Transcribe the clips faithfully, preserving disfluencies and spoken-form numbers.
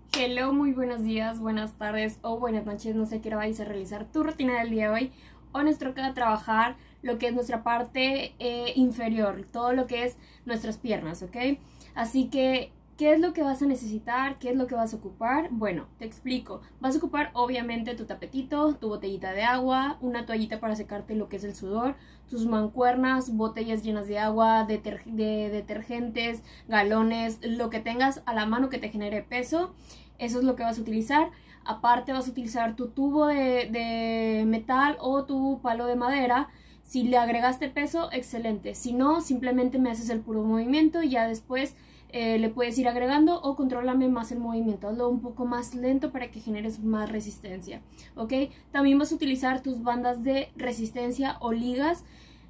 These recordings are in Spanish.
Hello, muy buenos días, buenas tardes o buenas noches, no sé a qué hora vais a realizar tu rutina del día de hoy. Hoy nos toca trabajar lo que es nuestra parte eh, inferior, todo lo que es nuestras piernas, ¿ok? Así que, ¿qué es lo que vas a necesitar? ¿Qué es lo que vas a ocupar? Bueno, te explico. Vas a ocupar obviamente tu tapetito, tu botellita de agua, una toallita para secarte lo que es el sudor, tus mancuernas, botellas llenas de agua, deter de detergentes, galones, lo que tengas a la mano que te genere peso. Eso es lo que vas a utilizar. Aparte vas a utilizar tu tubo de, de metal o tu palo de madera. Si le agregaste peso, excelente. Si no, simplemente me haces el puro movimiento y ya después eh, le puedes ir agregando o contrólame más el movimiento. Hazlo un poco más lento para que generes más resistencia, ¿ok? También vas a utilizar tus bandas de resistencia o ligas.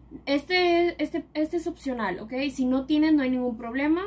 Este, este, este es opcional, ¿ok? Si no tienes, no hay ningún problema.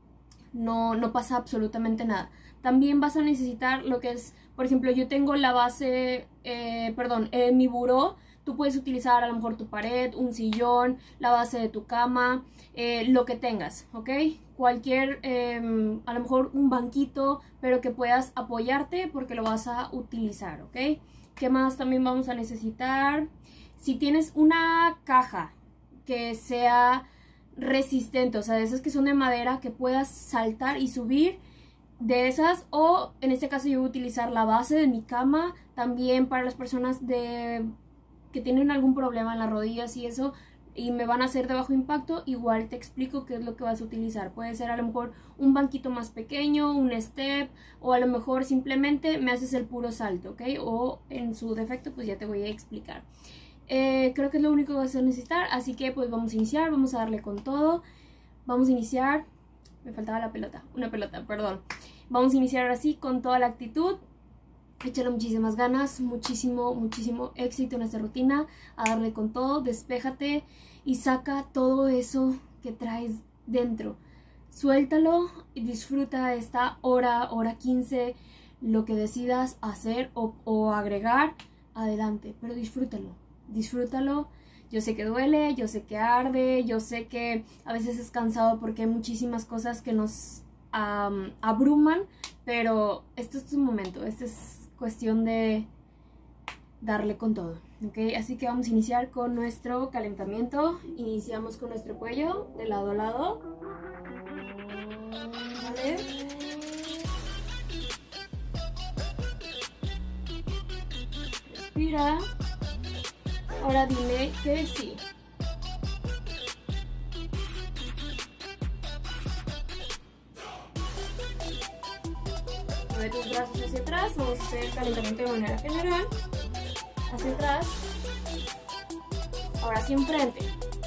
No, no pasa absolutamente nada. También vas a necesitar lo que es, por ejemplo, yo tengo la base, eh, perdón, eh, mi buró. Tú puedes utilizar a lo mejor tu pared, un sillón, la base de tu cama, eh, lo que tengas, ¿ok? Cualquier, eh, a lo mejor un banquito, pero que puedas apoyarte porque lo vas a utilizar, ¿ok? ¿Qué más también vamos a necesitar? Si tienes una caja que sea resistente, o sea, de esas que son de madera, que puedas saltar y subir, de esas, o en este caso yo voy a utilizar la base de mi cama. También para las personas de que tienen algún problema en las rodillas y eso, y me van a hacer de bajo impacto, igual te explico qué es lo que vas a utilizar. Puede ser a lo mejor un banquito más pequeño, un step, o a lo mejor simplemente me haces el puro salto, ¿ok? O en su defecto, pues ya te voy a explicar. Eh, creo que es lo único que vas a necesitar, así que pues vamos a iniciar, vamos a darle con todo. Vamos a iniciar, me faltaba la pelota, una pelota, perdón. Vamos a iniciar ahora sí con toda la actitud. Échale muchísimas ganas, muchísimo, muchísimo éxito en esta rutina, a darle con todo, despéjate y saca todo eso que traes dentro. Suéltalo y disfruta esta hora, hora quince, lo que decidas hacer o, o agregar, adelante, pero disfrútalo, disfrútalo. Yo sé que duele, yo sé que arde, yo sé que a veces es cansado porque hay muchísimas cosas que nos um, abruman, pero este es tu momento, este es cuestión de darle con todo, ¿ok? Así que vamos a iniciar con nuestro calentamiento. Iniciamos con nuestro cuello de lado a lado. ¿Vale? Respira. Ahora dime que sí. Mueve tus brazos hacia atrás, vamos a hacer el calentamiento de manera general, hacia atrás, ahora hacia enfrente.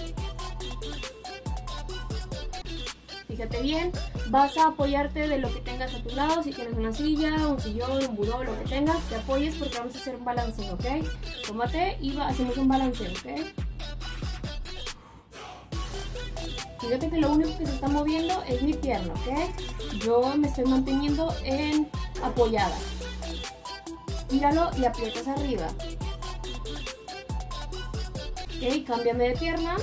Fíjate bien, vas a apoyarte de lo que tengas a tu lado, si tienes una silla, un sillón, un buró, lo que tengas, te apoyes porque vamos a hacer un balanceo, ¿ok? Tómate y hacemos un balanceo, ¿ok? Fíjate que lo único que se está moviendo es mi pierna, ¿ok? Yo me estoy manteniendo en apoyada. Estíralo y aprietas arriba. Ok, cámbiame de pierna.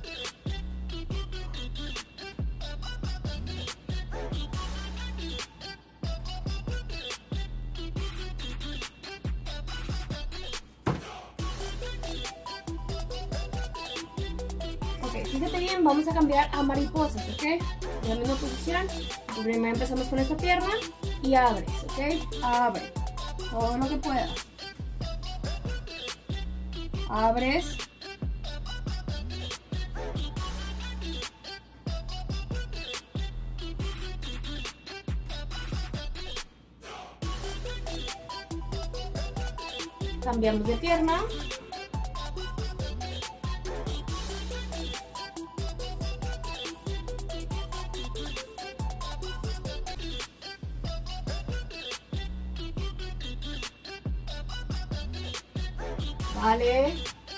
Ok, fíjate bien, vamos a cambiar a mariposas, ¿ok? En la misma posición. Primero empezamos con esta pierna y abres, ¿ok? Abre. Todo lo que puedas. Abres. Cambiamos de pierna. Vale.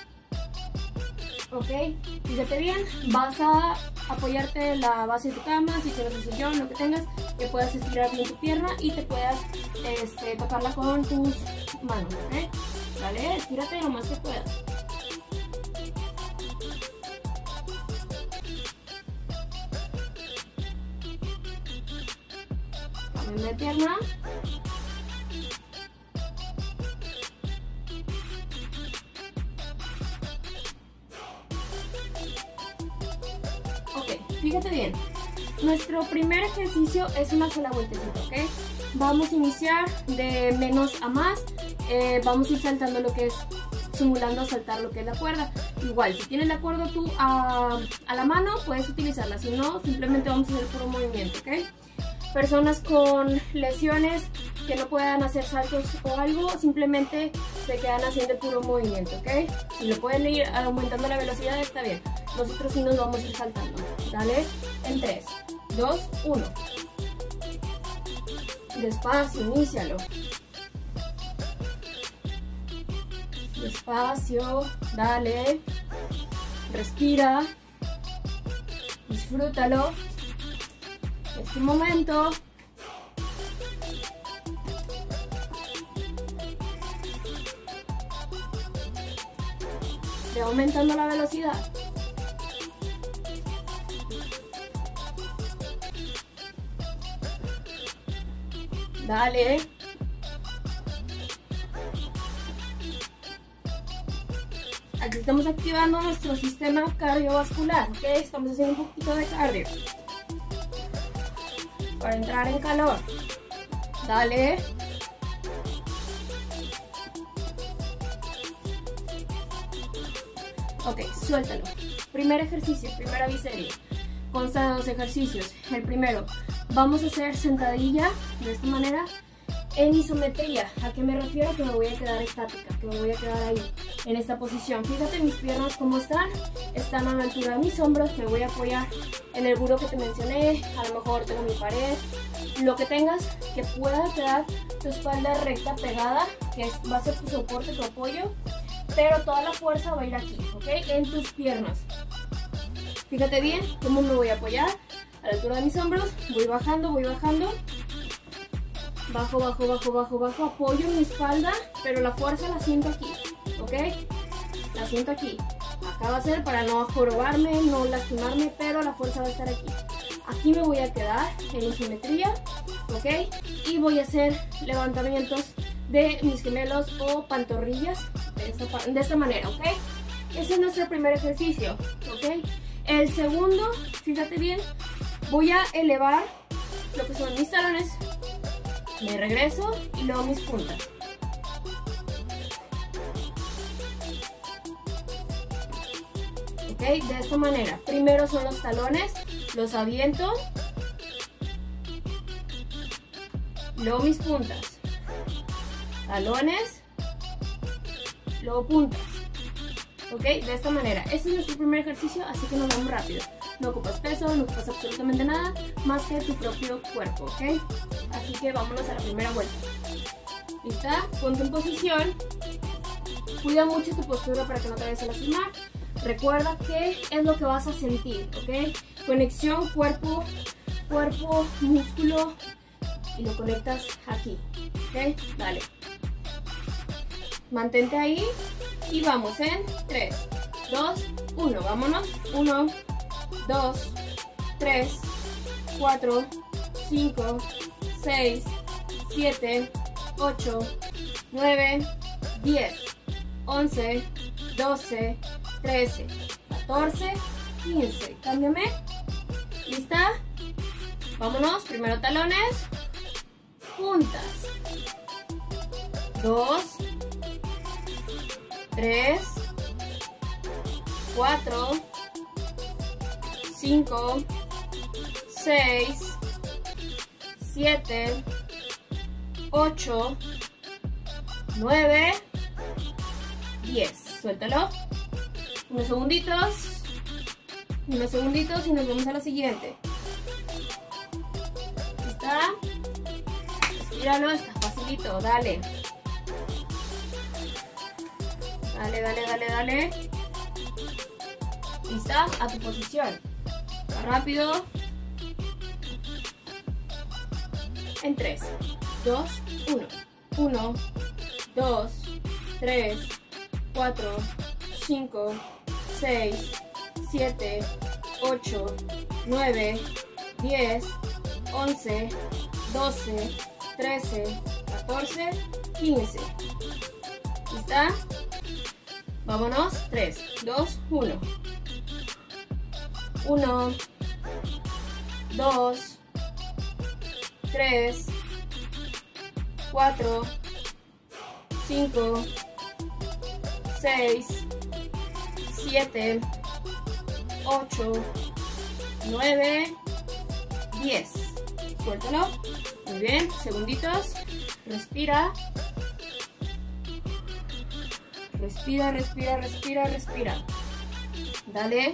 Ok, fíjate bien, vas a apoyarte en la base de tu cama, si tienes un sillón, lo que tengas, que puedas estirar bien tu pierna y te puedas este, tocarla con tus manos, ¿eh? Vale, estírate lo más que puedas. Cambio de pierna. fíjate bien. Nuestro primer ejercicio es una sola vueltecita, ¿ok? Vamos a iniciar de menos a más. Eh, vamos a ir saltando lo que es, simulando saltar lo que es la cuerda. Igual, si tienes la cuerda tú a, a la mano, puedes utilizarla. Si no, simplemente vamos a hacer puro movimiento, ¿ok? Personas con lesiones que no puedan hacer saltos o algo, simplemente se quedan haciendo el puro movimiento, ¿ok? Si lo pueden ir aumentando la velocidad, está bien. Nosotros sí nos vamos a ir saltando. Dale, en tres, dos, uno. Despacio, inícialo. Despacio, dale. Respira. Disfrútalo. Este momento. Ve aumentando la velocidad. Dale. Aquí estamos activando nuestro sistema cardiovascular, ¿ok? Estamos haciendo un poquito de cardio para entrar en calor. Dale. Ok, suéltalo. Primer ejercicio, primera biserie. Consta de dos ejercicios. El primero, vamos a hacer sentadilla de esta manera en isometría. ¿A qué me refiero? Que me voy a quedar estática, que me voy a quedar ahí, en esta posición. Fíjate mis piernas cómo están. Están a la altura de mis hombros. Me voy a apoyar en el buró que te mencioné. A lo mejor tengo mi pared. Lo que tengas que pueda quedar tu espalda recta, pegada, que es, va a ser tu soporte, tu apoyo. Pero toda la fuerza va a ir aquí, ¿ok? En tus piernas. Fíjate bien cómo me voy a apoyar. A la altura de mis hombros. Voy bajando, voy bajando. Bajo, bajo, bajo, bajo, bajo. Apoyo mi espalda, pero la fuerza la siento aquí, ¿ok? La siento aquí. Acá va a ser para no jorobarme, no lastimarme, pero la fuerza va a estar aquí. Aquí me voy a quedar en isometría, ¿ok? Y voy a hacer levantamientos de mis gemelos o pantorrillas de esta, de esta manera, ¿ok? Ese es nuestro primer ejercicio, ¿ok? El segundo, fíjate bien, voy a elevar lo que son mis talones, me regreso y luego mis puntas. ¿Ok? De esta manera. Primero son los talones, los aviento, luego mis puntas. Talones, luego puntas. ¿Ok? De esta manera. Este es nuestro primer ejercicio, así que nos vamos rápido. No ocupas peso, no ocupas absolutamente nada más que tu propio cuerpo, ¿ok? Así que vámonos a la primera vuelta. ¿Lista? Ponte en posición. Cuida mucho tu postura para que no te vayas a lastimar. Recuerda qué es lo que vas a sentir, ¿ok? Conexión cuerpo, cuerpo, músculo y lo conectas aquí, ¿ok? Dale. Mantente ahí y vamos en tres, dos, uno. Vámonos. uno, dos, tres, cuatro, cinco, seis, siete, ocho, nueve, diez, once, doce, trece, catorce, quince. Cámbiame. ¿Lista? Vámonos. Primero talones, puntas. dos, tres, cuatro, cinco, seis, siete, ocho, nueve, diez. Suéltalo. Unos segunditos. Unos segunditos y nos vamos a la siguiente. ¿Está? Respíralo, está facilito. Dale. Dale, dale, dale, dale. ¿Lista? A tu posición. Va rápido. En tres, dos, uno. uno, dos, tres, cuatro, cinco, seis, siete, ocho, nueve, diez, once, doce, trece, catorce, quince. ¿Lista? Vámonos. tres, dos, uno. uno, dos, tres, cuatro, cinco, seis, siete, ocho, nueve, diez. Suéltalo. Muy bien, segunditos. Respira. Respira, respira, respira, respira. Dale.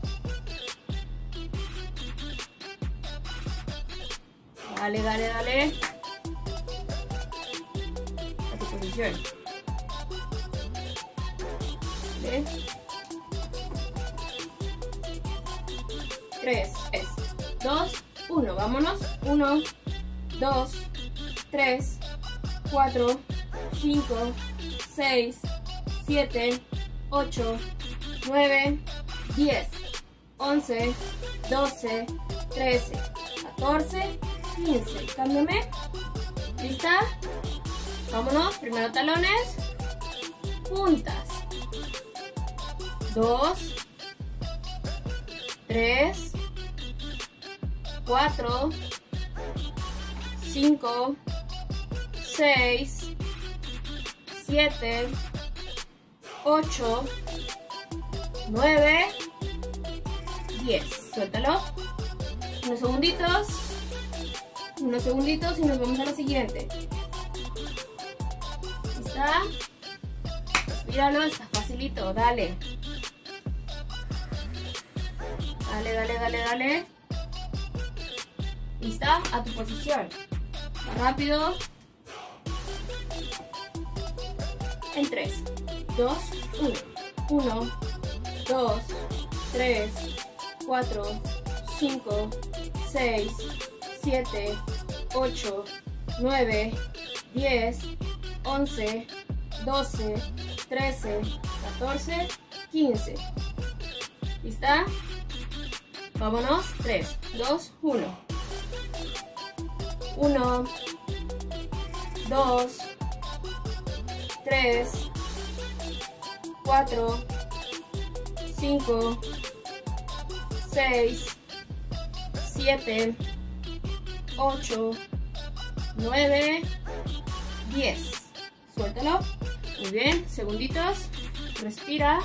Dale, dale, dale. A tu posición. Dale. tres, es dos, uno. Vámonos. uno, dos, tres, cuatro, cinco, seis, siete, ocho, nueve, diez, once, doce, trece, catorce, quince. Cámbiame. ¿Lista? Vámonos. Primero talones. Puntas. dos, tres, cuatro, cinco, seis, siete, ocho, nueve, diez. Suéltalo. Unos segunditos. Unos segunditos y nos vamos a la siguiente. ¿Lista? Respíralo, está facilito. Dale. Dale, dale, dale, dale. ¿Lista? A tu posición. Más rápido. En tres, dos, uno. uno, dos, tres, cuatro, cinco, seis, siete, ocho, nueve, diez, once, doce, trece, catorce, quince. ¿Lista? Vámonos. tres, dos, uno. uno, dos, tres, cuatro, cinco, seis, siete, ocho, nueve, diez. Suéltalo. Muy bien. Segunditos. Respira.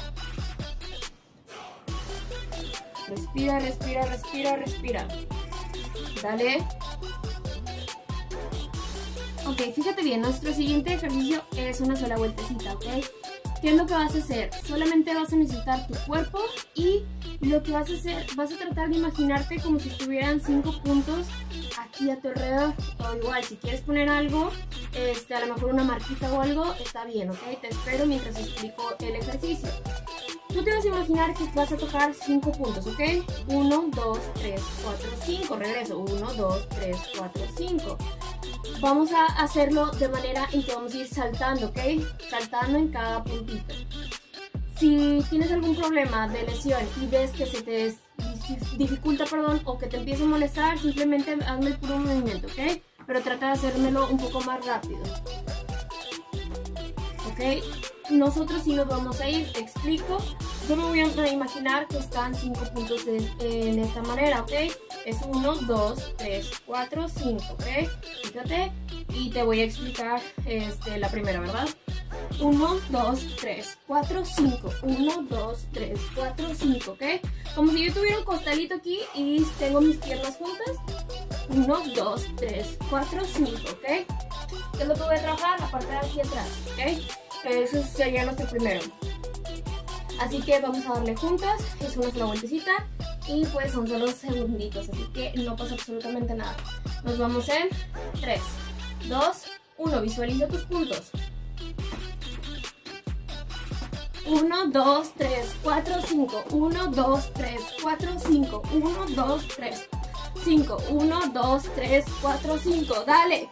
Respira, respira, respira, respira. Dale. Ok, fíjate bien, nuestro siguiente ejercicio es una sola vueltecita, ¿ok? ¿Qué es lo que vas a hacer? Solamente vas a necesitar tu cuerpo y lo que vas a hacer, vas a tratar de imaginarte como si estuvieran cinco puntos aquí a tu alrededor. O igual, si quieres poner algo, este, a lo mejor una marquita o algo, está bien, ¿ok? Te espero mientras explico el ejercicio. Tú te vas a imaginar que vas a tocar cinco puntos, ¿ok? uno, dos, tres, cuatro, cinco. Regreso. uno, dos, tres, cuatro, cinco. Vamos a hacerlo de manera en que vamos a ir saltando, ¿ok? Saltando en cada puntito. Si tienes algún problema de lesión y ves que se te dificulta, perdón, o que te empieza a molestar, simplemente hazme el puro movimiento, ¿ok? Pero trata de hacérmelo un poco más rápido. ¿Ok? Nosotros sí nos vamos a ir, te explico. Yo me voy a imaginar que están cinco puntos de, en esta manera, ¿ok? Es uno, dos, tres, cuatro, cinco, ¿ok? Fíjate, y te voy a explicar este, la primera, ¿verdad? uno, dos, tres, cuatro, cinco. uno, dos, tres, cuatro, cinco, ¿ok? Como si yo tuviera un costalito aquí y tengo mis piernas juntas. uno, dos, tres, cuatro, cinco, ¿ok? ¿Qué es lo que voy a trabajar? La parte de aquí atrás, ¿ok? Eso sería nuestro primero. Así que vamos a darle juntas. Es una sola vueltecita. Y pues son solo segunditos. Así que no pasa absolutamente nada. Nos vamos en tres, dos, uno. Visualiza tus puntos. uno, dos, tres, cuatro, cinco. uno, dos, tres, cuatro, cinco. uno, dos, tres, cinco. uno, dos, tres, cuatro, cinco. Dale.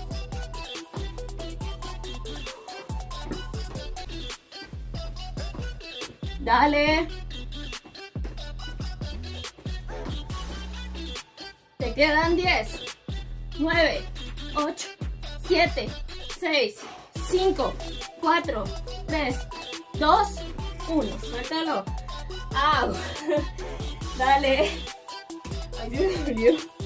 Dale. Te quedan diez, nueve, ocho, siete, seis, cinco, cuatro, tres, dos, uno. Suéltalo. ¡Au! Dale. Ay, Dios mío.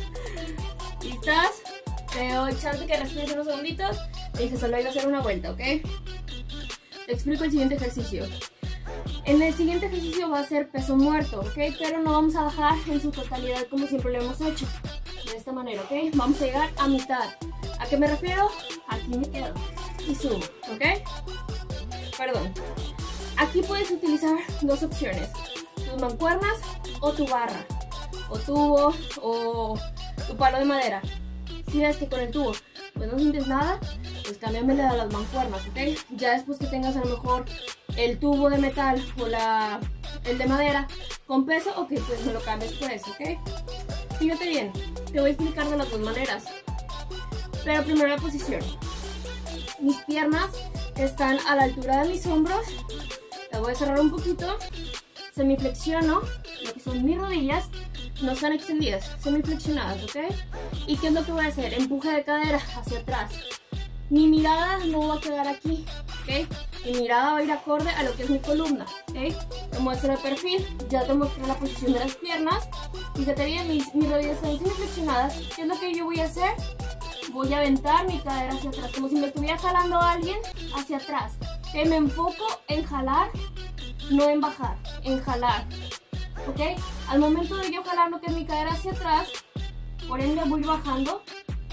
¿Listas? Te doy chance que respires unos segunditos. Te dije solo iba a hacer una vuelta, ¿ok? Te explico el siguiente ejercicio. En el siguiente ejercicio va a ser peso muerto, ¿ok? Pero no vamos a bajar en su totalidad como siempre lo hemos hecho. De esta manera, ¿ok? Vamos a llegar a mitad. ¿A qué me refiero? Aquí me quedo y subo, ¿ok? Perdón. Aquí puedes utilizar dos opciones. Tus mancuernas o tu barra. O tubo o tu palo de madera. Si ves que con el tubo pues no sientes nada, pues cámbiamele a las mancuernas, ¿ok? Ya después que tengas a lo mejor el tubo de metal o la, el de madera con peso, ok, pues me lo cambies por eso, ¿ok? Fíjate bien, te voy a explicar de las dos maneras. Pero primero la posición. Mis piernas están a la altura de mis hombros. Las voy a cerrar un poquito. Semiflexiono, lo que son mis rodillas. No están extendidas, semiflexionadas, ¿ok? ¿Y qué es lo que voy a hacer? Empuje de cadera hacia atrás. Mi mirada no va a quedar aquí, ¿ok? Mi mirada va a ir acorde a lo que es mi columna, ¿ok? Te muestro el perfil, ya te mostré la posición de las piernas. Fíjate bien, mis, mis rodillas están semiflexionadas. ¿Qué es lo que yo voy a hacer? Voy a aventar mi cadera hacia atrás, como si me estuviera jalando a alguien hacia atrás. ¿Ok? Me enfoco en jalar, no en bajar, en jalar. ¿Ok? Al momento de yo jalar lo que es mi cadera hacia atrás, por ende voy bajando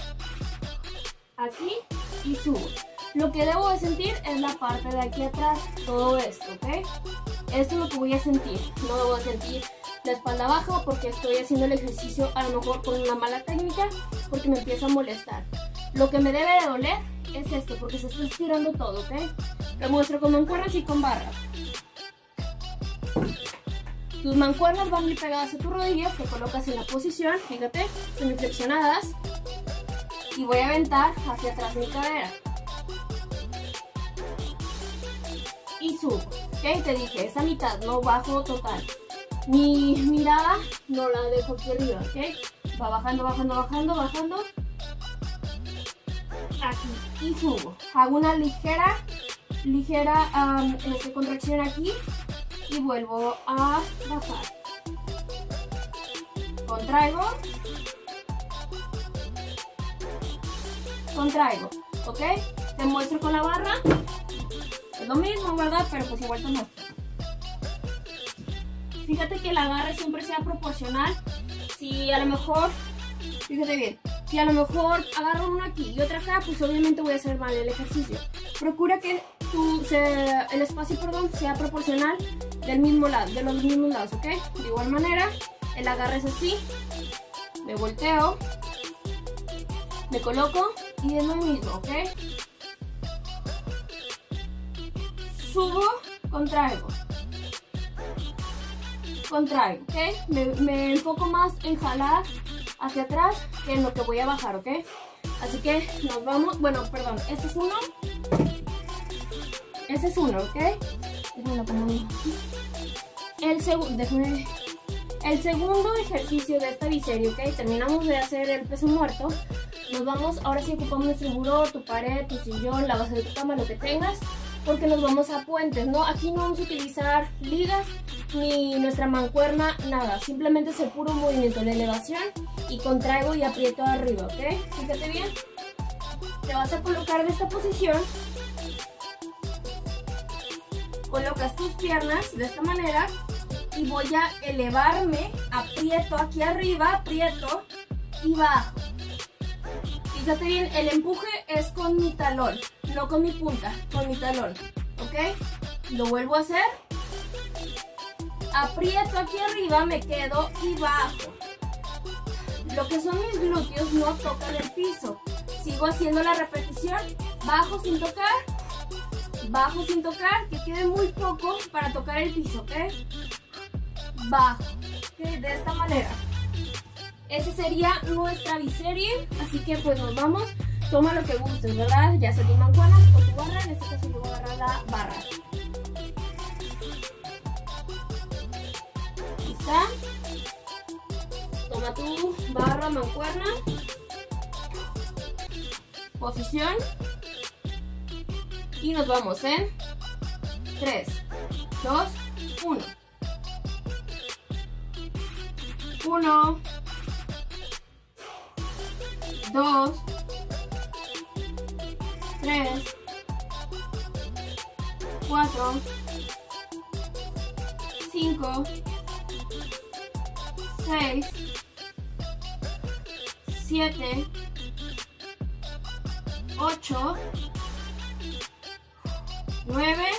aquí y subo. Lo que debo de sentir es la parte de aquí atrás, todo esto, ¿ok? Esto es lo que voy a sentir. No debo de sentir la espalda baja porque estoy haciendo el ejercicio a lo mejor con una mala técnica, porque me empieza a molestar. Lo que me debe de doler es esto, porque se está estirando todo, ¿ok? Lo muestro con mancuernas y con barras. Tus mancuernas van muy pegadas a tus rodillas, te colocas en la posición, fíjate, semiflexionadas, y voy a aventar hacia atrás mi cadera. Y subo, ¿ok? Te dije, esa mitad, no bajo total. Mi mirada no la dejo aquí arriba, ¿ok? Va bajando, bajando, bajando, bajando. Aquí, y subo. Hago una ligera, ligera um, este, contracción aquí. Y vuelvo a bajar. Contraigo. Contraigo. ¿Ok? Te muestro con la barra. Es lo mismo, ¿verdad? Pero pues igual te muestro. Fíjate que el agarre siempre sea proporcional. Si a lo mejor, fíjate bien, si a lo mejor agarro una aquí y otra acá, pues obviamente voy a hacer mal el ejercicio. Procura que tu, se, el espacio perdón, sea proporcional del mismo lado, de los mismos lados, ¿ok? De igual manera, el agarre es así, me volteo, me coloco y es lo mismo, ¿ok? Subo, contraigo, contraigo, ¿ok? Me, me enfoco más en jalar hacia atrás que en lo que voy a bajar, ¿ok? Así que nos vamos, bueno, perdón, este es uno, este es uno, ¿ok? Déjame lo pongo aquí. El, seg déjame, el segundo ejercicio de esta biserie, ¿ok? Terminamos de hacer el peso muerto. Nos vamos, ahora sí ocupamos nuestro buró, tu pared, tu sillón, la base de tu cama, lo que tengas, porque nos vamos a puentes, ¿no? Aquí no vamos a utilizar ligas ni nuestra mancuerna, nada. Simplemente es el puro movimiento, la elevación y contraigo y aprieto arriba, ¿ok? Fíjate bien. Te vas a colocar en esta posición. Colocas tus piernas de esta manera y voy a elevarme, aprieto aquí arriba, aprieto y bajo. Fíjate bien, el empuje es con mi talón, no con mi punta, con mi talón, ¿ok? Lo vuelvo a hacer, aprieto aquí arriba, me quedo y bajo. Lo que son mis glúteos no tocan el piso, sigo haciendo la repetición, bajo sin tocar, bajo sin tocar, que quede muy poco para tocar el piso, ¿ok? Bajo, ¿ok? De esta manera. Esa sería nuestra biserie, así que pues nos vamos. Toma lo que gustes, ¿verdad? Ya sea tu mancuerna o tu barra, en este caso yo voy a agarrar la barra. ¿Lista? Toma tu barra, mancuerna. Posición. Y nos vamos en tres, dos, uno. uno, dos, tres, cuatro, cinco, seis, siete, ocho, nueve,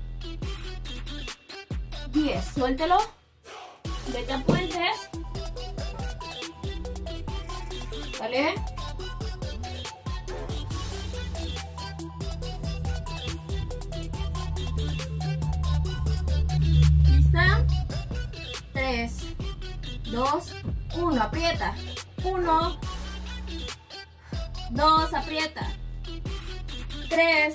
diez. Suéltelo. Vete a puentes. ¿Vale? ¿Lista? tres, dos, uno. Aprieta. uno, dos, aprieta. tres,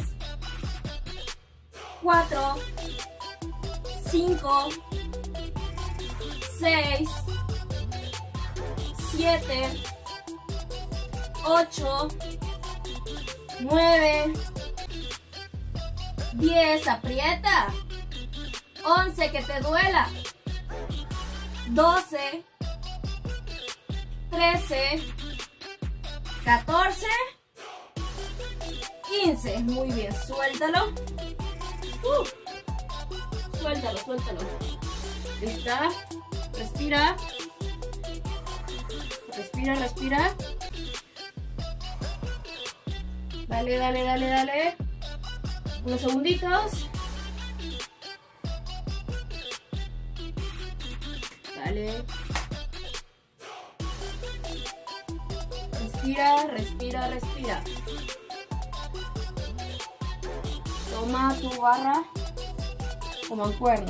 cuatro, cinco, seis, siete, ocho, nueve, diez, aprieta. once, que te duela. doce, trece, catorce, quince. Muy bien, suéltalo. Uh, suéltalo, suéltalo. ¿Lista? Respira. Respira, respira. Dale, dale, dale, dale. Unos segunditos. Dale. Respira, respira, respira. Toma tu barra como mancuerna.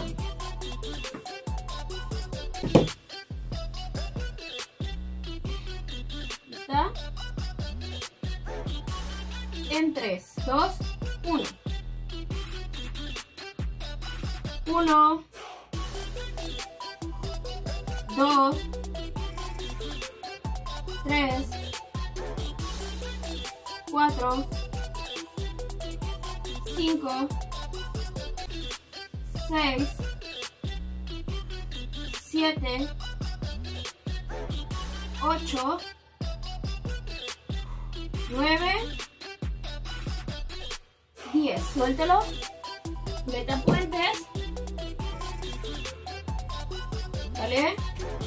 ¿Lista? En tres, dos, uno. uno, dos, tres, cuatro, cinco, seis, siete, ocho, nueve, diez. Suéltelo. Vete a puentes. ¿Vale?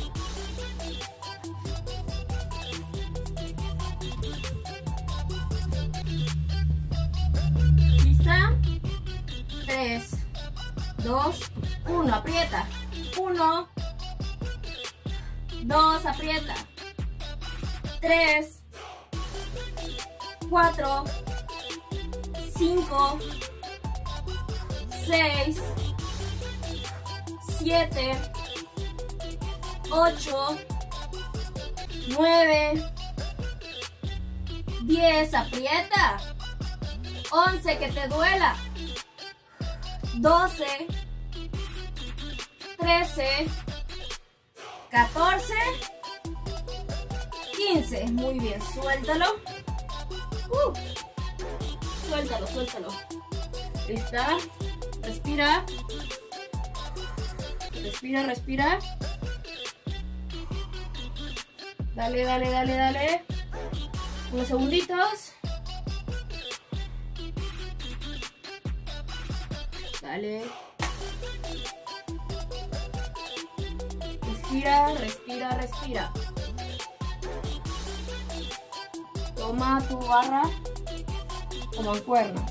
¿Lista? tres, dos, uno. Aprieta. uno, dos, aprieta. tres, cuatro, cinco, seis, siete, ocho, nueve, diez, aprieta. once, que te duela. doce, trece, catorce, quince. Muy bien, suéltalo. Uh, suéltalo, suéltalo. ¿Lista? Respira. Respira, respira. Dale, dale, dale, dale. Unos segunditos. Dale. Respira, respira, respira. Toma tu barra como mancuerna.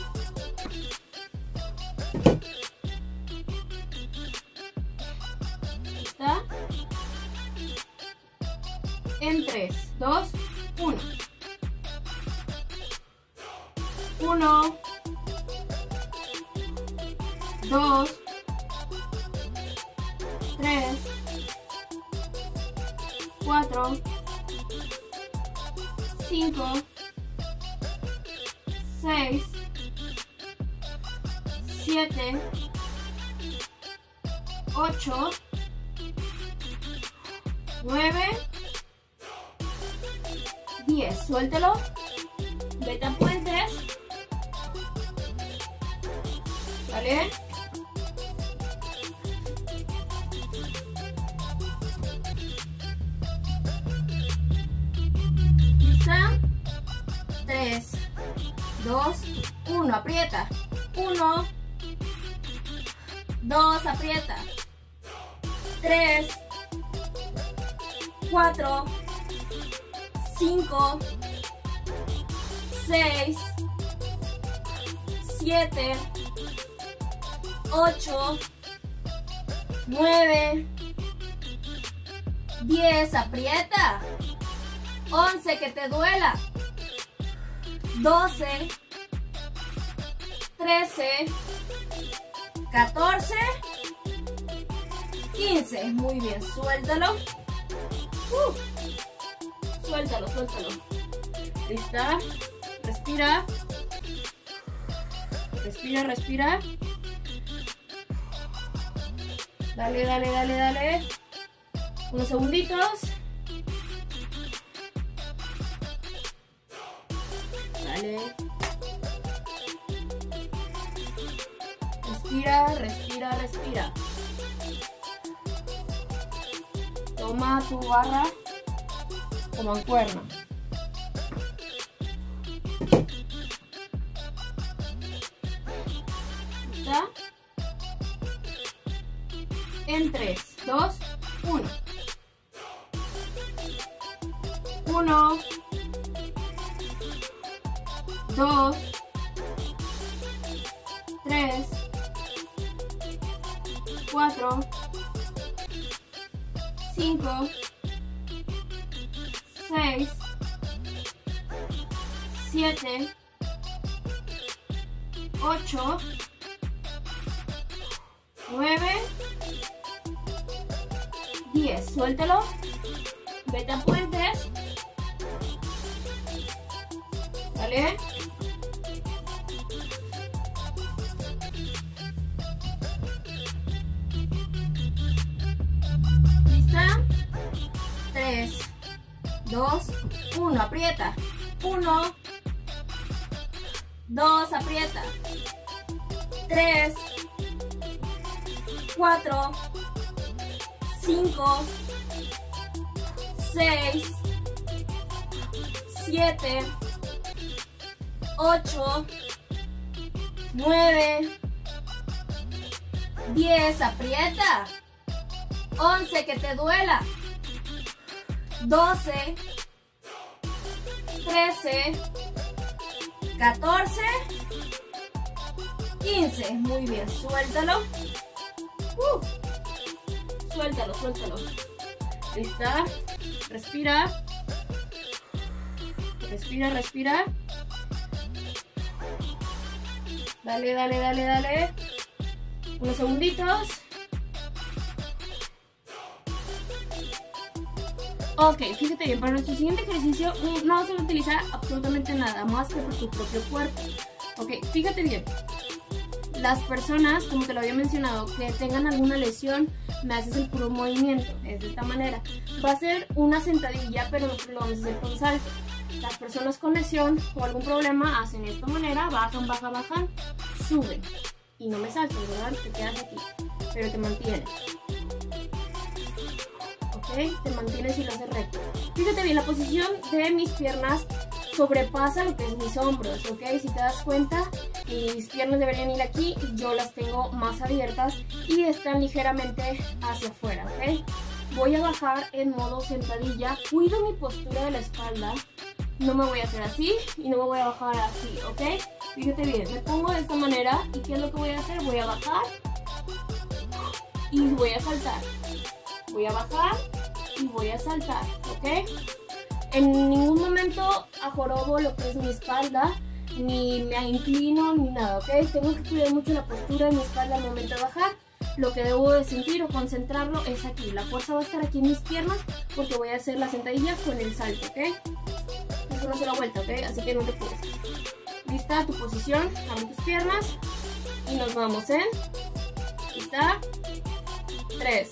¿Lista? En tres, dos, uno. uno, dos, tres, cuatro, cinco, seis, siete, ocho, nueve, diez. Suéltelo. Vete a puentes. ¿Vale? ¿Lista? dos, uno, aprieta. uno, dos, aprieta. tres, cuatro, cinco, seis, siete, ocho, nueve, diez, aprieta. once, que te duela. doce, trece, catorce, quince. Muy bien, suéltalo. Uh, suéltalo, suéltalo. ¿Lista? Respira. Respira, respira. Dale, dale, dale, dale. Unos segunditos. Dale. Respira, respira, respira. Toma tu barra como mancuerna. ¿Lista? En tres, dos, uno. uno, dos, tres, cuatro, cinco, seis, siete, ocho, nueve, diez. Suéltalo. Vete a puentes. ¿Vale? ¿Lista? tres, dos, uno. Aprieta. uno, dos, aprieta. tres, cuatro, cinco, seis, siete, ocho, nueve, diez, aprieta. once, que te duela. doce, trece, catorce, quince. Muy bien, suéltalo. Uh, suéltalo, suéltalo. ¿Lista? Respira. Respira, respira. Dale, dale, dale, dale. Unos segunditos. Ok, fíjate bien, para nuestro siguiente ejercicio no vamos a utilizar absolutamente nada más que por tu propio cuerpo. Ok, fíjate bien. Las personas, como te lo había mencionado, que tengan alguna lesión, me haces el puro movimiento, es de esta manera. Va a ser una sentadilla, pero nosotros lo vamos a hacer con salto. Las personas con lesión o algún problema hacen de esta manera, bajan, bajan, bajan, suben. Y no me saltas, ¿verdad? Te quedas aquí, pero te mantienes. Ok, te mantienes y lo haces recto. Fíjate bien, la posición de mis piernas sobrepasa lo que es mis hombros, ¿ok? Si te das cuenta, mis piernas deberían ir aquí y yo las tengo más abiertas y están ligeramente hacia afuera, ¿ok? Voy a bajar en modo sentadilla, cuido mi postura de la espalda, no me voy a hacer así y no me voy a bajar así, ¿ok? Fíjate bien, me pongo de esta manera y ¿qué es lo que voy a hacer? Voy a bajar y voy a saltar, voy a bajar y voy a saltar, ¿ok? En ningún momento ajorobo lo que es mi espalda, ni me inclino, ni nada, ¿ok? Tengo que cuidar mucho la postura de mi espalda al momento de bajar. Lo que debo de sentir o concentrarlo es aquí. La fuerza va a estar aquí en mis piernas porque voy a hacer la sentadilla con el salto, ¿ok? Es una sola vuelta, ¿ok? Así que no te apures. ¿Lista? Tu posición, abre tus piernas y nos vamos en... ¿Lista? tres,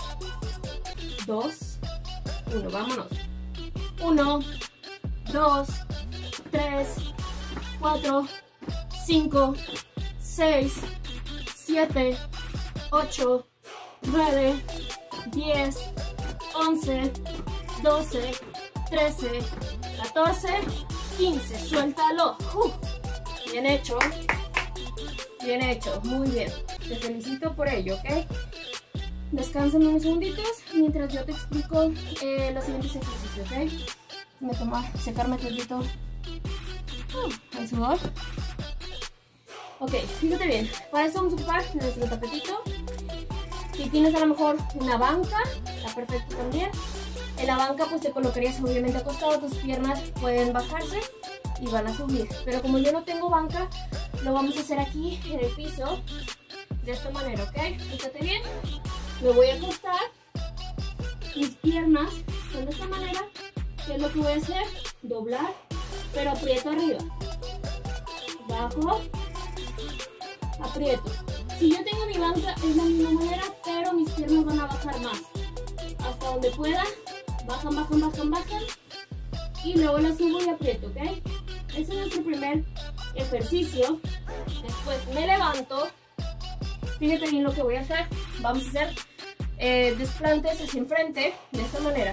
dos, uno, vámonos. uno, dos, tres, cuatro, cinco, seis, siete, ocho, nueve, diez, once, doce, trece, catorce, quince. Suéltalo. Uh, Bien hecho. Bien hecho, muy bien. Te felicito por ello, ¿ok? Descansen unos segunditos mientras yo te explico eh, los siguientes ejercicios, ¿ok? Me toma secarme tantito uh, el sudor. Ok, fíjate bien. Para eso vamos a ocupar nuestro tapetito. Si tienes a lo mejor una banca, está perfecto también. En la banca pues te colocarías obviamente acostado, tus piernas pueden bajarse y van a subir. Pero como yo no tengo banca, lo vamos a hacer aquí en el piso, de esta manera, ¿ok? Fíjate bien. Me voy a acostar, mis piernas son de esta manera. ¿Qué es lo que voy a hacer? Doblar, pero aprieto arriba. Bajo, aprieto. Si yo tengo mi banca es la misma manera, pero mis piernas van a bajar más. Hasta donde pueda, bajan, bajan, bajan, bajan. Y luego la subo y aprieto, ¿ok? Ese es nuestro primer ejercicio. Después me levanto. Fíjate bien lo que voy a hacer. Vamos a hacer eh, desplantes hacia enfrente, de esta manera.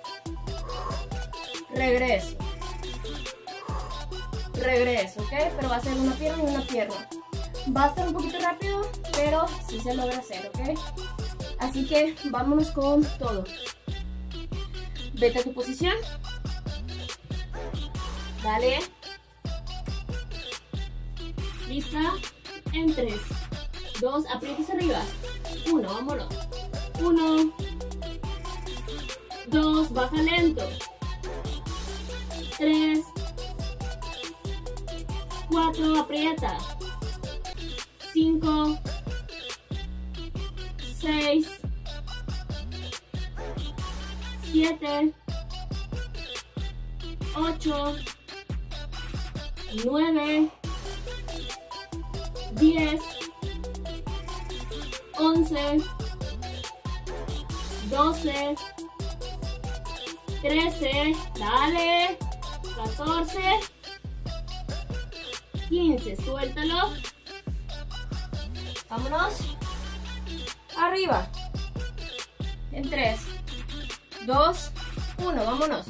Regreso. Regreso, ¿ok? Pero va a ser una pierna y una pierna. Va a ser un poquito rápido, pero sí se logra hacer, ¿ok? Así que vámonos con todo. Vete a tu posición. Dale. Lista. En tres, dos, aprietas arriba. uno, vámonos. uno, dos, baja lento. tres, cuatro, aprieta. cinco, seis, siete, ocho, nueve, diez, once, doce, trece, dale, catorce, quince, suéltalo. Vámonos. Arriba. En tres, dos, uno, vámonos.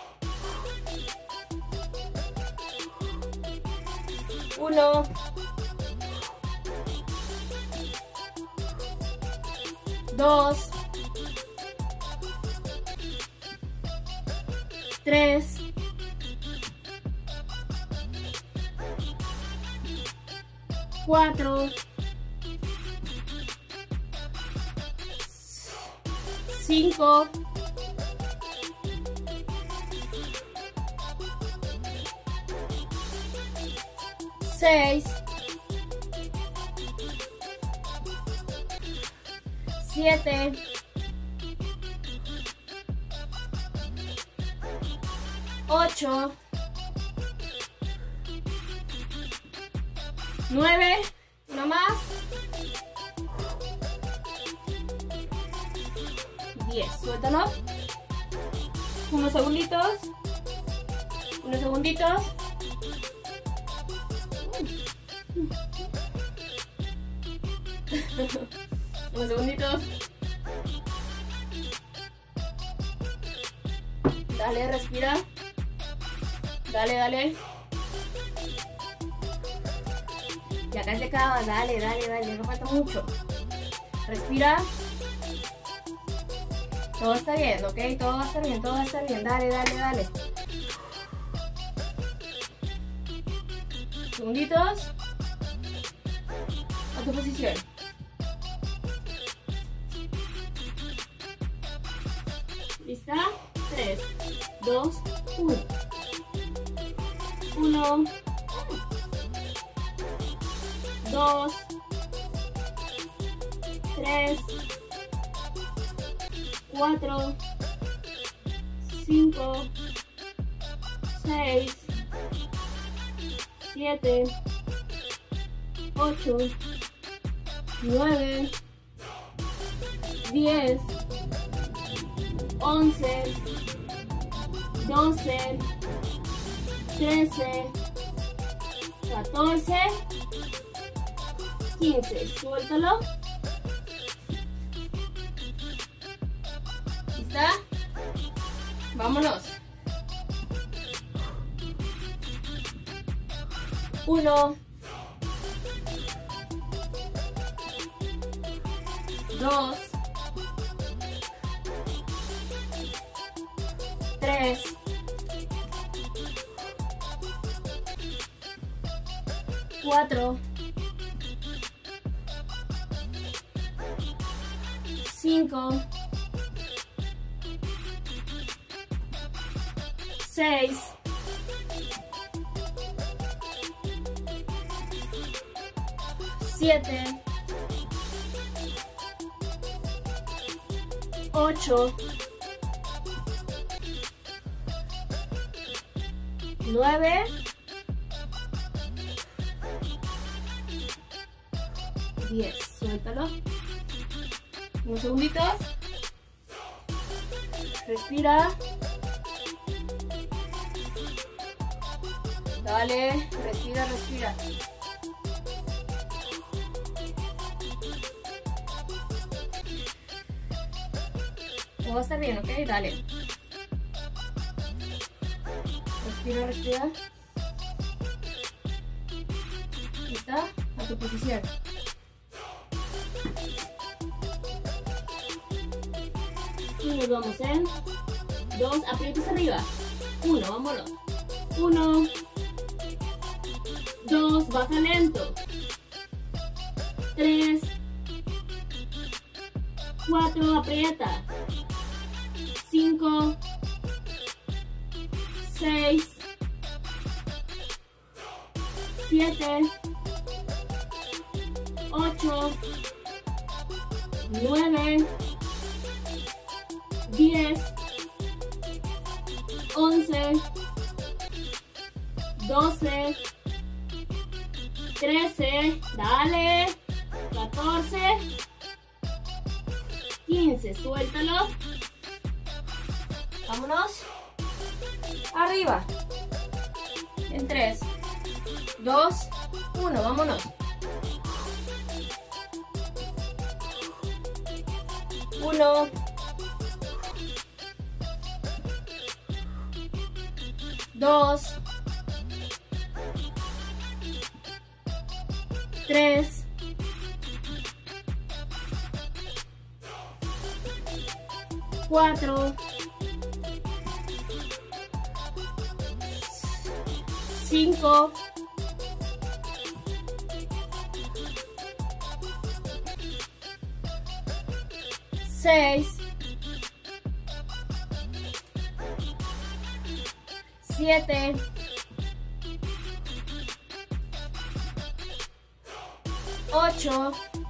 uno, dos, tres, cuatro, cinco, seis, siete, ocho, nueve, una más, diez, suéltalo, unos segunditos, unos segunditos, unos segunditos, dale, respira, dale, dale, ya casi acaba, dale, dale, dale, no falta mucho, respira, todo está bien, ok, todo va a estar bien, todo va a estar bien, dale, dale, dale, segunditos, a tu posición. ¿Lista? tres, dos, uno. uno, dos, tres, cuatro, cinco, seis, siete, ocho, nueve, diez, once, doce, trece, catorce, quince. Suéltalo. ¿Lista? Vámonos. Uno, dos, tres, cuatro, cinco, seis, siete, ocho, nueve, diez. Suéltalo. Unos segunditos. Respira. Dale, respira, respira. Todo va a estar bien, ¿ok? Dale. Respira, respira. ¿Lista? A tu posición. Y nos vamos en dos, aprietos arriba. Uno, vámonos. Uno, dos, baja lento. Tres, cuatro, aprieta. Cinco, seis, siete, ocho, nueve, diez, once, doce, trece, dale, catorce, quince, suéltalo. Vámonos. Arriba. En tres, dos, uno, vámonos. Uno. Dos. Tres. Cuatro. Cinco. Seis. Siete. Ocho.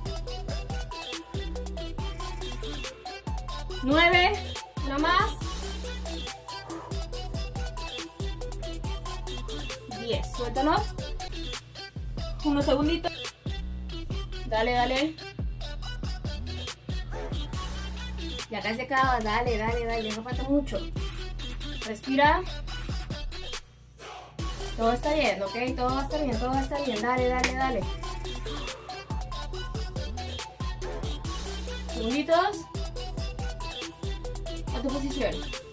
Nueve. Una más. Diez. Suéltalo. Unos segunditos. Dale, dale. Ya casi acaba. Dale, dale, dale. No falta mucho. Respira. Todo está bien, ¿ok? Todo va a estar bien, todo va a estar bien. Dale, dale, dale. Segunditos. A tu posición.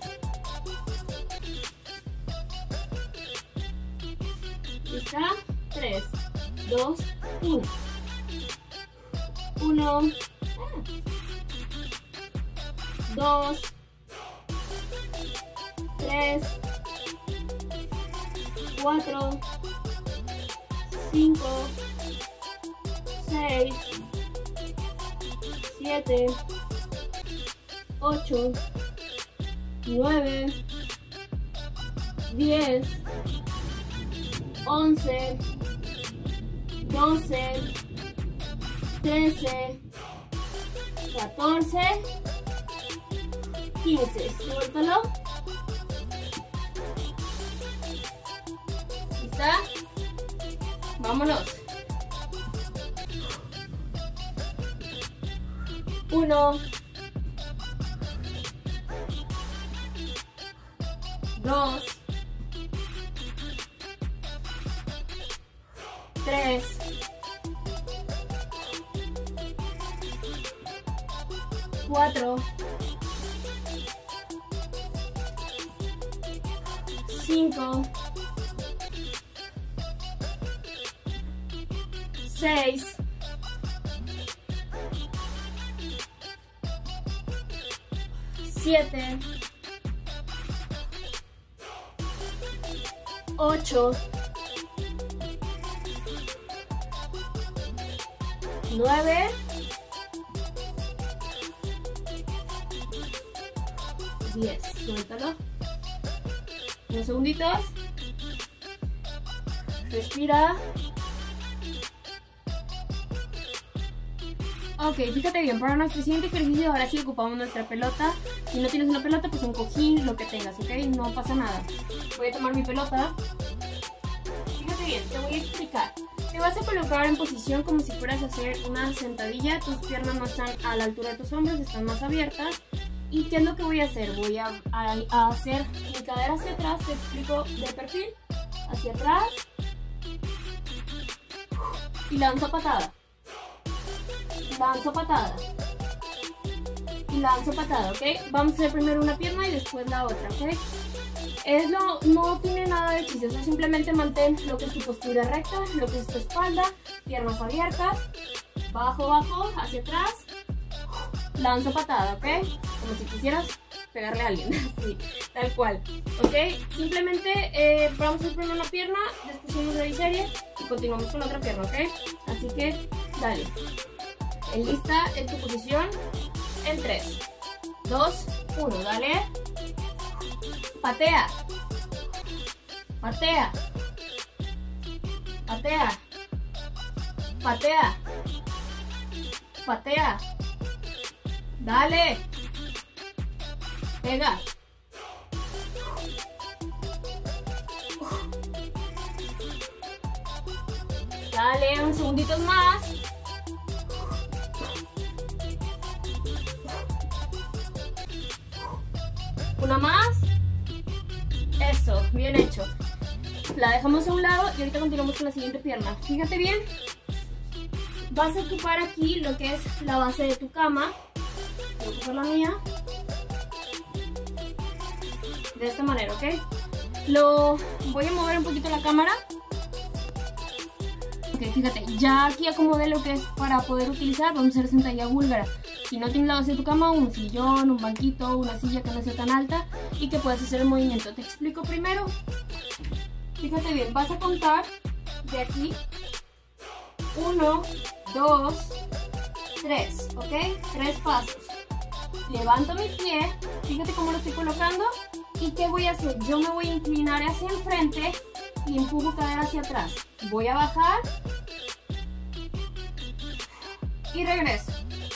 ¿Lista? tres, dos, uno. uno. dos. tres. cuatro. cinco. seis. siete. ocho. nueve. diez. once. doce. trece. catorce. quince. Suéltalo. ¿Lista? Vámonos. Uno. Dos. Tres. Cuatro. Cinco. seis, siete, ocho, nueve, diez. Suéltalo. Unos segunditos. Respira. Ok, fíjate bien, para nuestro siguiente ejercicio ahora sí ocupamos nuestra pelota. Si no tienes una pelota, pues un cojín, lo que tengas, ¿ok? No pasa nada. Voy a tomar mi pelota. Fíjate bien, te voy a explicar. Te vas a colocar en posición como si fueras a hacer una sentadilla. Tus piernas no están a la altura de tus hombros, están más abiertas. ¿Y qué es lo que voy a hacer? Voy a, a, a hacer mi cadera hacia atrás, te explico de perfil, hacia atrás. Y lanzo patada. Lanzo patada. Y lanzo patada, ¿ok? Vamos a hacer primero una pierna y después la otra, ¿ok? Es lo, no tiene nada de chiste, eso simplemente mantén lo que es tu postura recta, lo que es tu espalda, piernas abiertas, bajo, bajo, hacia atrás, lanzo patada, ¿ok? Como si quisieras pegarle a alguien, así, tal cual, ¿ok? Simplemente eh, vamos a hacer primero una pierna, después hacemos la biserie y continuamos con la otra pierna, ¿ok? Así que, dale. En lista, en tu posición, en tres, dos, uno, dale. Patea, patea, patea, patea, patea, dale, pega, dale, un segundito más. Una más. Eso, bien hecho. La dejamos a un lado y ahorita continuamos con la siguiente pierna. Fíjate bien. Vas a ocupar aquí lo que es la base de tu cama. Voy a ocupar la mía. De esta manera, ¿ok? Lo voy a mover un poquito la cámara. Ok, fíjate, ya aquí acomodé lo que es para poder utilizar. Vamos a hacer sentadilla búlgara. Si no tienes la base de tu cama, un sillón, un banquito, una silla que no sea tan alta y que puedas hacer el movimiento. Te explico primero. Fíjate bien, vas a contar de aquí. Uno, dos, tres, ¿ok? Tres pasos. Levanto mi pie, fíjate cómo lo estoy colocando. ¿Y qué voy a hacer? Yo me voy a inclinar hacia el frente y empujo cadera hacia atrás. Voy a bajar y regreso.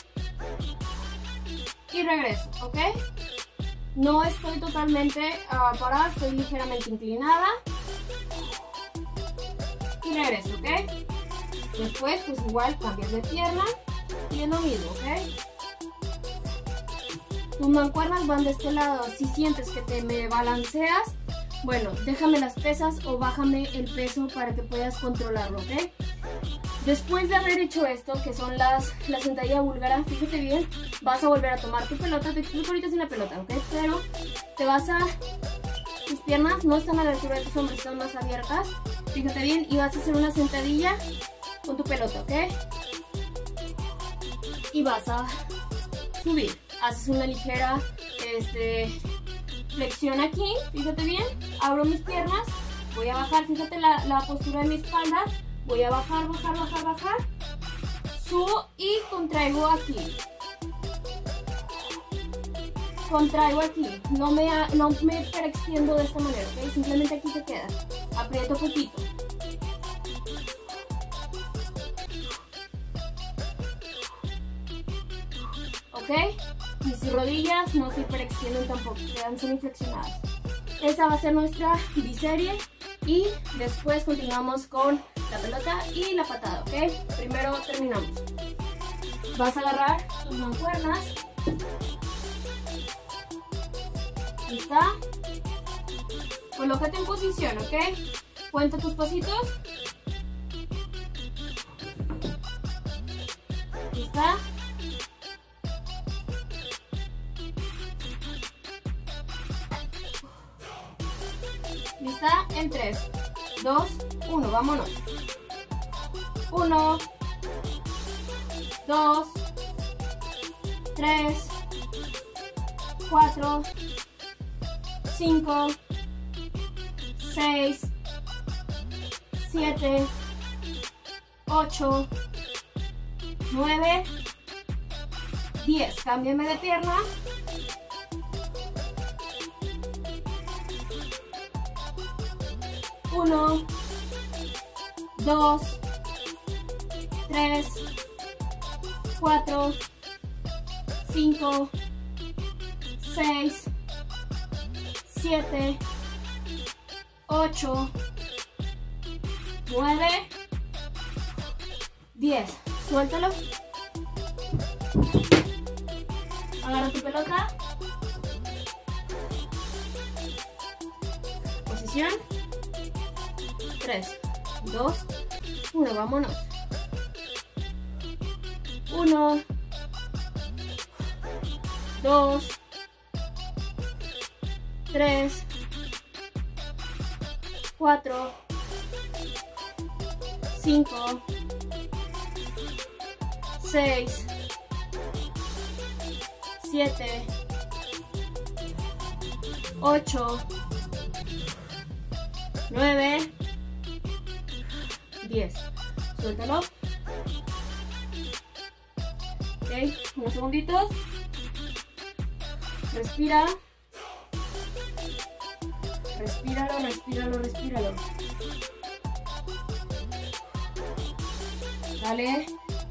Y regreso, ¿ok? No estoy totalmente uh, parada, estoy ligeramente inclinada. Y regreso, ¿ok? Después, pues igual, cambias de pierna y es lo mismo, ¿ok? Tus mancuernas van de este lado. Si sientes que te me balanceas, bueno, déjame las pesas o bájame el peso para que puedas controlarlo, ¿ok? Después de haber hecho esto, que son las la sentadilla búlgara, fíjate bien, vas a volver a tomar tu pelota. Te explico ahorita sin la pelota, ¿ok? Pero te vas a... Tus piernas no están a la altura de tus hombros, están más abiertas. Fíjate bien y vas a hacer una sentadilla con tu pelota, ¿ok? Y vas a subir. Haces una ligera este, flexión aquí, fíjate bien. Abro mis piernas, voy a bajar, fíjate la, la postura de mi espalda. Voy a bajar, bajar, bajar, bajar. Subo y contraigo aquí. Contraigo aquí. No me, no me extiendo de esta manera, ¿ok? Simplemente aquí se queda. Aprieto poquito. ¿Ok? Mis rodillas no se hiperextienden tampoco, quedan semiflexionadas. Esa va a ser nuestra biserie y después continuamos con la pelota y la patada, ¿ok? Primero terminamos. Vas a agarrar tus mancuernas. ¿Lista? Colócate en posición, ¿ok? Cuenta tus pasitos. ¿Lista? ¿Lista? En tres, dos, uno, vámonos. uno, dos, tres, cuatro, cinco, seis, siete, ocho, nueve, diez. Cámbiame de pierna. uno, dos, tres, cuatro, cinco, seis, siete, ocho, nueve, diez. Suéltalo. Agarra tu pelota. Posición. tres, dos, uno. Vámonos. uno, dos, tres, cuatro, cinco, seis, siete, ocho, nueve, diez. Suéltalo. Ok, unos segunditos. Respira. Respíralo, respíralo, respíralo. Dale.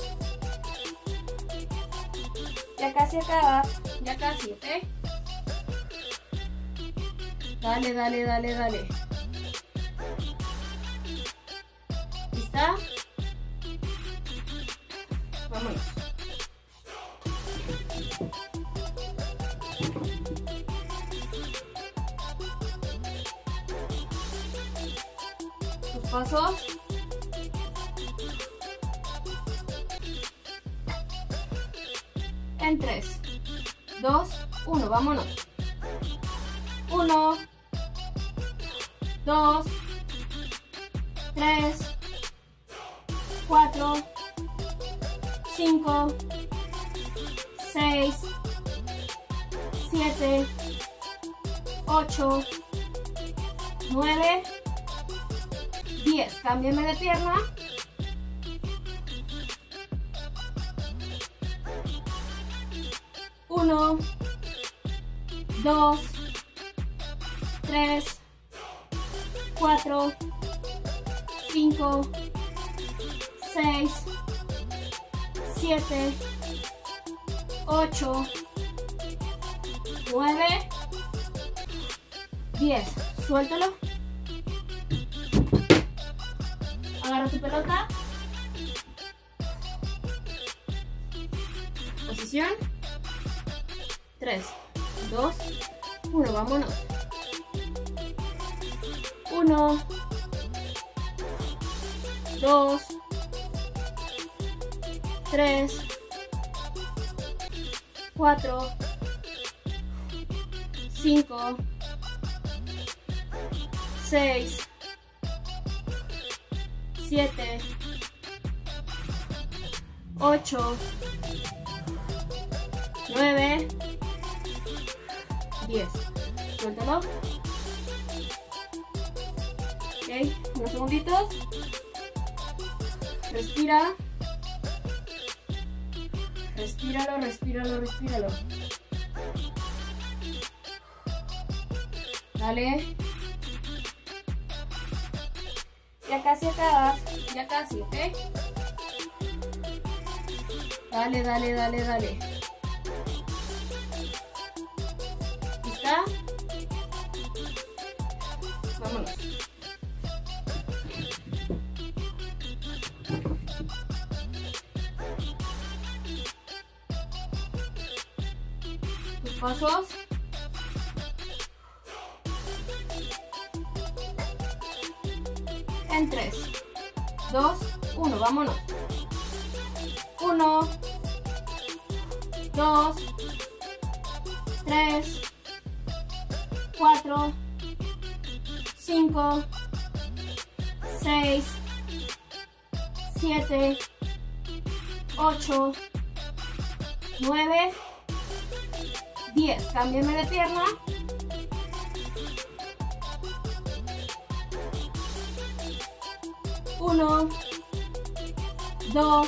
Ya casi acabas. Ya casi, ¿ok? Dale, dale, dale, dale. ¿Lista? Vámonos. Tus pasos. En tres, dos, uno. Vámonos. uno, dos, tres, cuatro, cinco, seis, siete, ocho, nueve, diez. Cámbiame de pierna. uno, dos, tres, cuatro, cinco, seis, siete, ocho, nueve, diez. Suéltalo. Agarra tu pelota. Posición. tres, dos, uno. Vámonos. uno, dos, tres, cuatro, cinco, seis, siete, ocho, nueve, diez. Suéltalo. Ok, unos segunditos. Respira. Respíralo, respíralo, respíralo. Dale. Ya casi acabas. Ya casi, ¿ok? Dale, dale, dale, dale. ¿Lista? Vámonos. Tus pasos. En tres, dos, uno. Vámonos. uno, dos, tres, cuatro, cinco, seis, siete, ocho, nueve, diez. Cámbiame de pierna. uno, dos,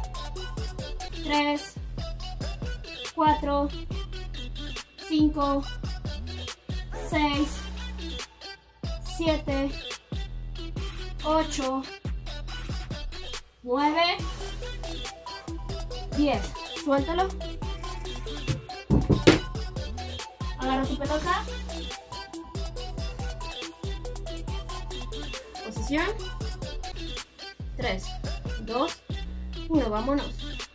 tres, cuatro, cinco, seis, siete, ocho, nueve, diez. Suéltalo. Agarra tu pelota. Posición. tres, dos, uno. Vámonos.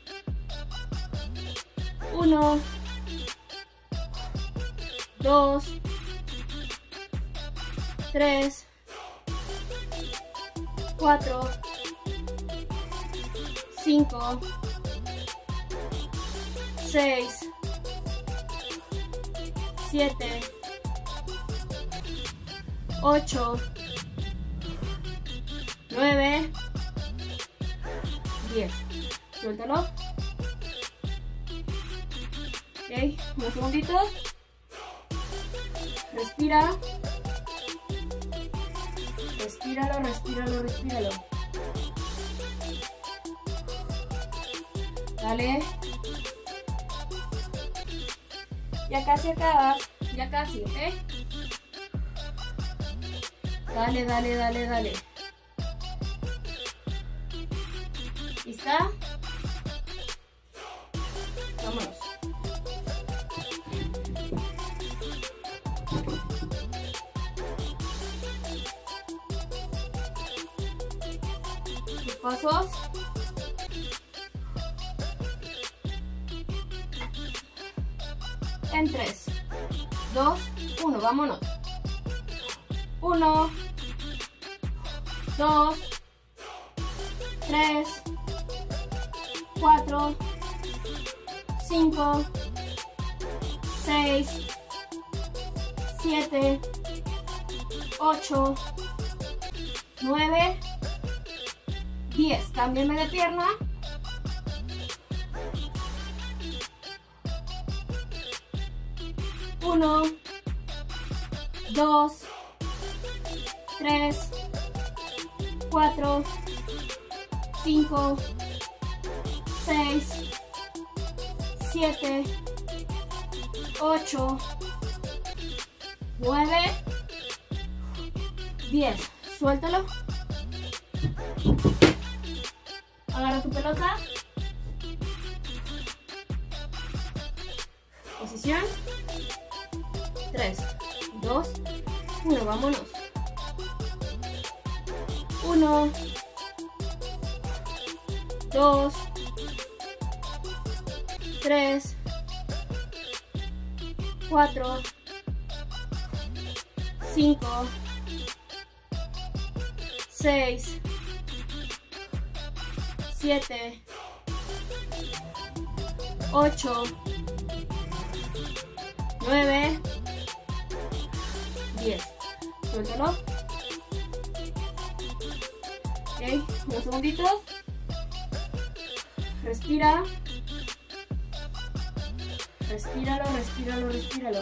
uno, dos, tres, cuatro, cinco, seis, siete, ocho, nueve, diez. Suéltalo. Ok, unos segunditos. Respira. Respíralo, respíralo, respíralo. Dale. Ya casi acabas. Ya casi, ¿ok? Dale, dale, dale, dale. ¿Lista? Vámonos. Los pasos. En tres, dos, uno. Vámonos. uno, dos, tres, cuatro, cinco, seis, siete, ocho, nueve, diez. Cámbiame de pierna. uno, dos, tres, cuatro, cinco, seis, siete, ocho, nueve, diez. Suéltalo. Agarra tu pelota. Posición. tres, dos, uno. Vámonos. uno, dos, tres, cuatro, cinco, seis, siete, ocho, nueve, diez. Suéltalo. Ok, unos segunditos. Respira. Respíralo, respíralo, respíralo.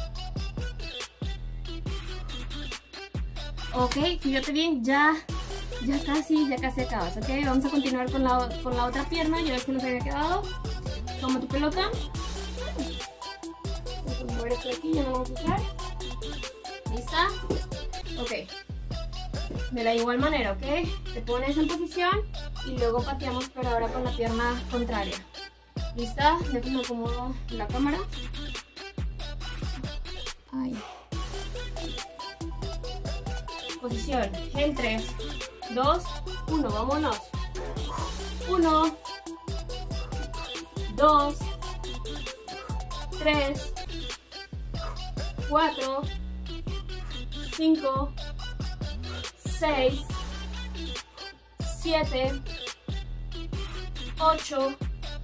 Ok, fíjate bien, ya, ya casi, ya casi acabas, ok. Vamos a continuar con la, con la otra pierna, ya ves que nos había quedado. Toma tu pelota. Vamos a mover esto de aquí, ya no vamos a usar. ¿Lista? Ok. De la igual manera, ok. Te pones en posición y luego pateamos, pero ahora con la pierna contraria. ¿Lista? Déjame acomodo la cámara. Ahí. Posición en tres, dos, uno. Vámonos. uno, dos, tres, cuatro, cinco, seis, siete, ocho,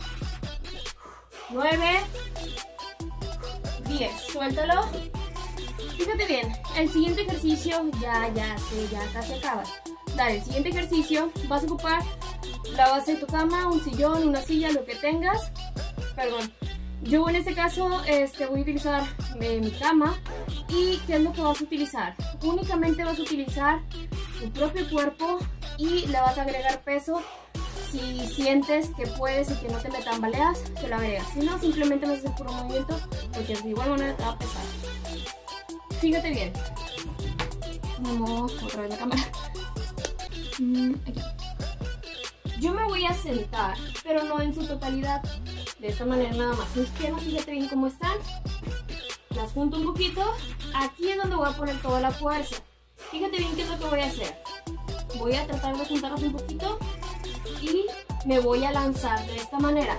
nueve, diez. Suéltalo. Fíjate bien, el siguiente ejercicio, ya, ya sé, ya casi acabas. Dale, el siguiente ejercicio vas a ocupar la base de tu cama, un sillón, una silla, lo que tengas. Perdón. Yo en este caso este, voy a utilizar eh, mi cama. ¿Y qué es lo que vas a utilizar? Únicamente vas a utilizar tu propio cuerpo y le vas a agregar peso. Si sientes que puedes y que no te me tambaleas, se lo agregas. Si no, simplemente vas a hacer puro movimiento porque de igual manera te va a pesar. Fíjate bien. Vamos otra vez la cámara. Aquí. Yo me voy a sentar, pero no en su totalidad. De esta manera nada más. Mis piernas, fíjate bien cómo están. Las junto un poquito. Aquí es donde voy a poner toda la fuerza. Fíjate bien qué es lo que voy a hacer. Voy a tratar de juntarlas un poquito y me voy a lanzar de esta manera.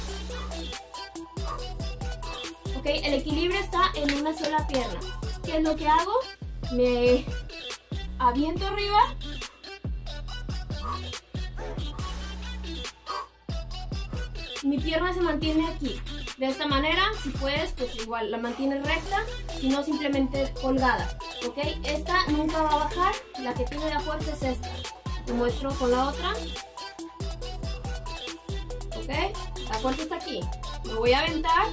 Ok, el equilibrio está en una sola pierna. ¿Qué es lo que hago? Me aviento arriba. Mi pierna se mantiene aquí. De esta manera, si puedes, pues igual la mantienes recta, si no simplemente colgada. ¿Ok? Esta nunca va a bajar, la que tiene la fuerza es esta. Te muestro con la otra. ¿Ok? La fuerza está aquí. Me voy a aventar.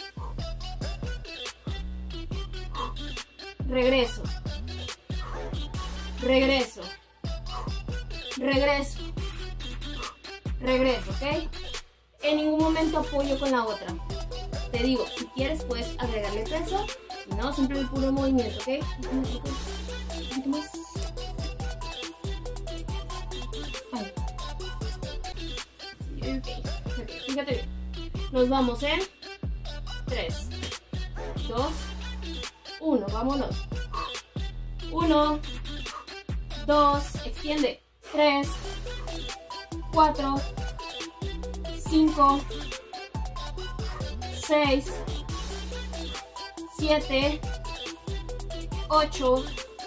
Regreso. Regreso. Regreso. Regreso, ¿ok? En ningún momento apoyo con la otra. Te digo, si quieres puedes agregarle peso, si no, siempre el puro movimiento, ¿ok? Un poquito más. Ahí. Okay. Ok, fíjate bien. Nos vamos en tres, dos, uno, vámonos. uno, dos, extiende. tres, cuatro, cinco, seis, siete, ocho,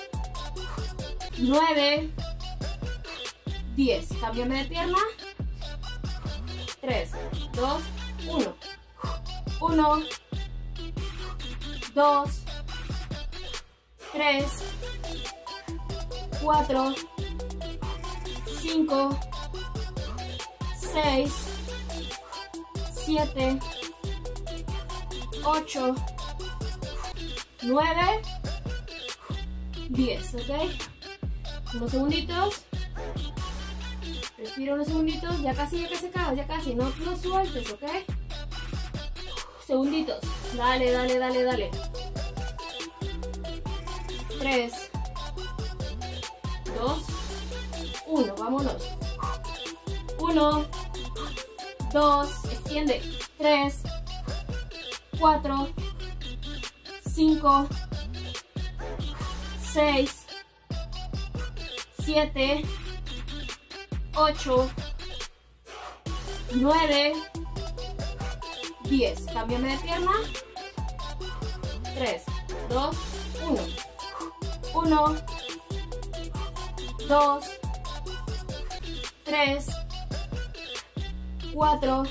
nueve, diez. Cámbiame de pierna. tres, dos, uno. uno, dos, tres, cuatro, cinco, seis, siete, ocho, nueve, diez, ¿ok? Unos segunditos. Respira unos segunditos. Ya casi, ya casi acabas, ya casi. No lo sueltes, ¿ok? Segunditos. Dale, dale, dale, dale. tres, dos, uno. Vámonos. uno, dos, extiende. tres, cuatro, cinco, seis, siete, ocho, nueve, diez. Cámbiame de pierna. tres, dos, uno. uno, dos, tres, cuatro,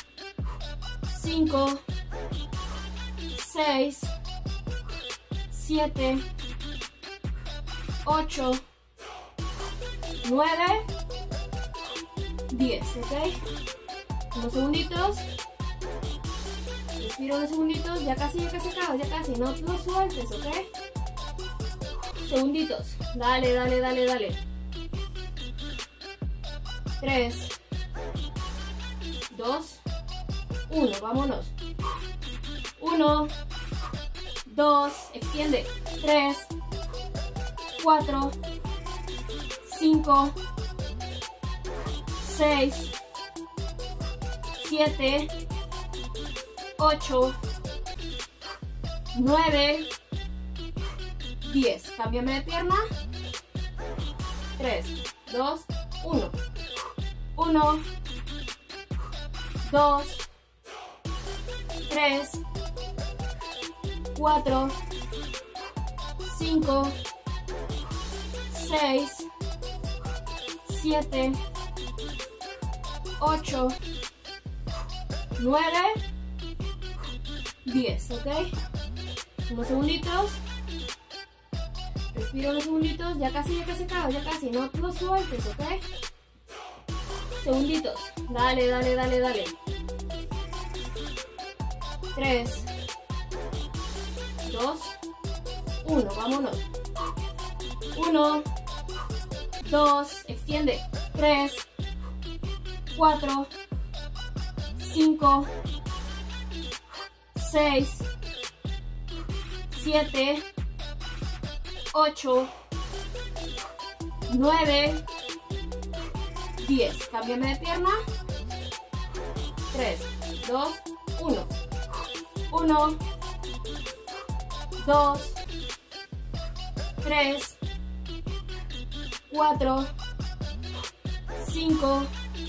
cinco, seis, siete, ocho, nueve, diez, ¿ok? Unos segunditos. Respira unos segunditos. Ya casi, ya casi acabas, ya casi. No lo sueltes, ¿ok? Segunditos. Dale, dale, dale, dale. tres, dos, uno. Vámonos. uno, dos, extiende. tres, cuatro, cinco, seis, siete, ocho, nueve, diez. Cámbiame de pierna. tres, dos, uno. uno, dos, tres, cuatro, cinco, seis, siete, ocho, nueve, diez, ¿ok? Unos segunditos. Respira unos segunditos. Ya casi, ya casi acabas, ya casi. No lo sueltes, ¿ok? segunditos. Dale, dale, dale, dale. tres, dos, uno. Vámonos. uno, dos, extiende. tres, cuatro, cinco, seis, siete, ocho, nueve, diez. Cámbiame de pierna. tres, dos, uno. uno, dos, tres, cuatro, cinco,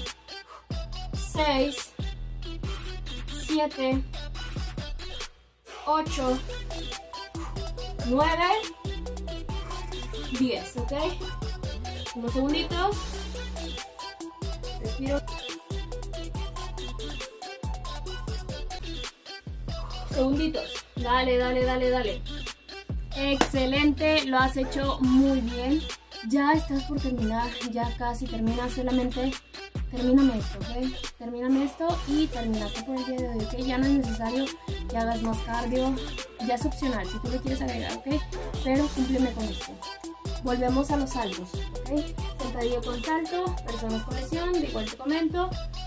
seis, siete, ocho, nueve, diez, ¿ok? Unos segunditos. Respiro. Segunditos. Dale, dale, dale, dale. Excelente, lo has hecho muy bien. Ya estás por terminar, ya casi terminas. Solamente termíname esto, ¿ok? Termíname esto y terminaste por el día de hoy, ¿ok? Ya no es necesario que hagas más cardio, ya es opcional si tú lo quieres agregar, ¿ok? Pero cúmpleme con esto. Volvemos a los saltos, ¿ok? Sentadilla con salto, personas con lesión, de igual te comento,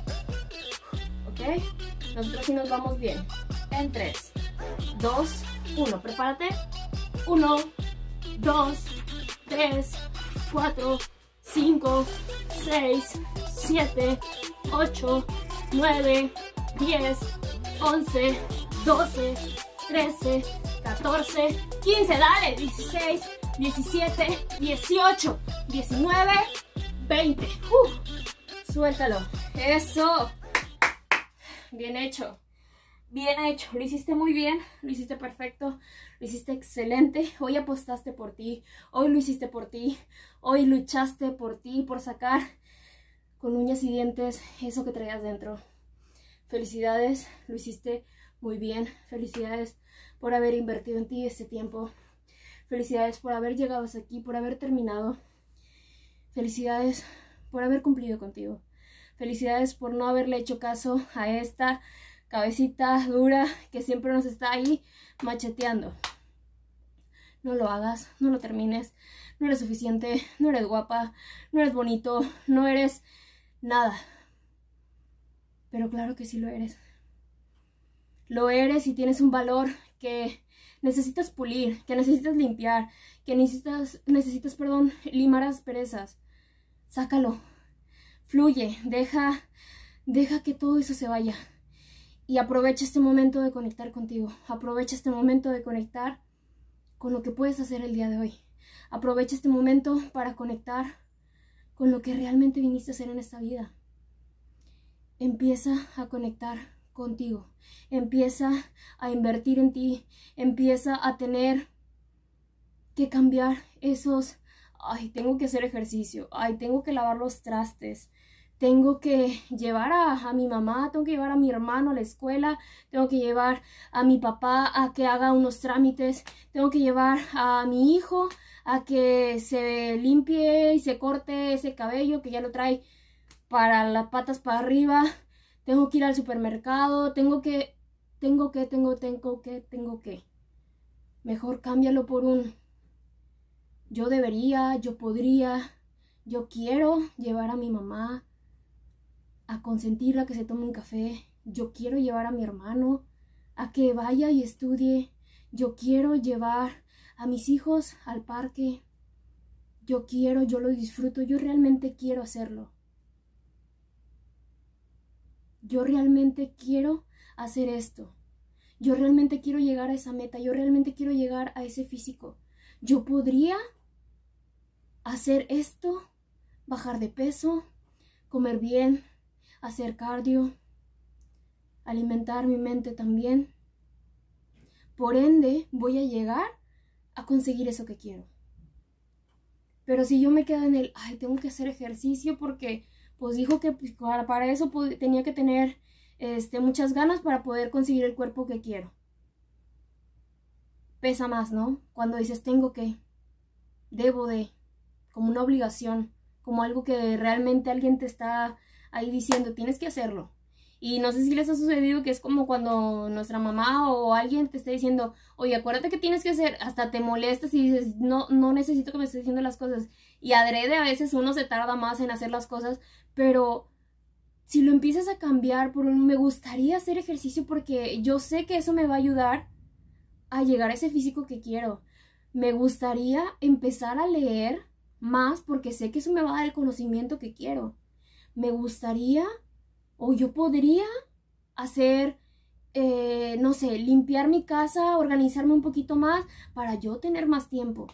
¿ok? Nosotros sí nos vamos bien. En tres, dos, uno, prepárate. uno, dos, tres, cuatro, cinco, seis, siete, ocho, nueve, diez, once, doce, trece, catorce, quince, dale, dieciséis, diecisiete, dieciocho, diecinueve, veinte. Uh, suéltalo. Eso. Bien hecho. Bien hecho, lo hiciste muy bien, lo hiciste perfecto, lo hiciste excelente. Hoy apostaste por ti, hoy lo hiciste por ti, hoy luchaste por ti, por sacar con uñas y dientes eso que traías dentro. Felicidades, lo hiciste muy bien. Felicidades por haber invertido en ti este tiempo. Felicidades por haber llegado hasta aquí, por haber terminado. Felicidades por haber cumplido contigo. Felicidades por no haberle hecho caso a esta cabecita dura que siempre nos está ahí macheteando. No lo hagas, no lo termines. No eres suficiente, no eres guapa, no eres bonito, no eres nada. Pero claro que sí lo eres. Lo eres y tienes un valor que necesitas pulir, que necesitas limpiar, que necesitas, necesitas, perdón, limar asperezas. Sácalo, fluye, deja, deja que todo eso se vaya. Y aprovecha este momento de conectar contigo. Aprovecha este momento de conectar con lo que puedes hacer el día de hoy. Aprovecha este momento para conectar con lo que realmente viniste a hacer en esta vida. Empieza a conectar contigo. Empieza a invertir en ti. Empieza a tener que cambiar esos... Ay, tengo que hacer ejercicio. Ay, tengo que lavar los trastes. Tengo que llevar a, a mi mamá, tengo que llevar a mi hermano a la escuela, tengo que llevar a mi papá a que haga unos trámites, tengo que llevar a mi hijo a que se limpie y se corte ese cabello que ya lo trae para las patas para arriba, tengo que ir al supermercado, tengo que, tengo que, tengo, tengo que, tengo que. Mejor cámbialo por un yo debería, yo podría, yo quiero llevar a mi mamá a consentirla, que se tome un café. Yo quiero llevar a mi hermano a que vaya y estudie. Yo quiero llevar a mis hijos al parque. Yo quiero, yo lo disfruto, yo realmente quiero hacerlo. Yo realmente quiero hacer esto. Yo realmente quiero llegar a esa meta. Yo realmente quiero llegar a ese físico. Yo podría hacer esto, bajar de peso, comer bien, hacer cardio, alimentar mi mente también. Por ende, voy a llegar a conseguir eso que quiero. Pero si yo me quedo en el, ay, tengo que hacer ejercicio porque pues dijo que para, para eso tenía que tener este, muchas ganas para poder conseguir el cuerpo que quiero. Pesa más, ¿no? Cuando dices tengo que, debo de, como una obligación, como algo que realmente alguien te está ahí diciendo, tienes que hacerlo. Y no sé si les ha sucedido que es como cuando nuestra mamá o alguien te está diciendo, oye, acuérdate que tienes que hacer, hasta te molestas y dices, no, no necesito que me estés diciendo las cosas. Y adrede a veces uno se tarda más en hacer las cosas, pero si lo empiezas a cambiar por un, me gustaría hacer ejercicio porque yo sé que eso me va a ayudar a llegar a ese físico que quiero. Me gustaría empezar a leer más porque sé que eso me va a dar el conocimiento que quiero. Me gustaría, o yo podría hacer, eh, no sé, limpiar mi casa, organizarme un poquito más para yo tener más tiempo.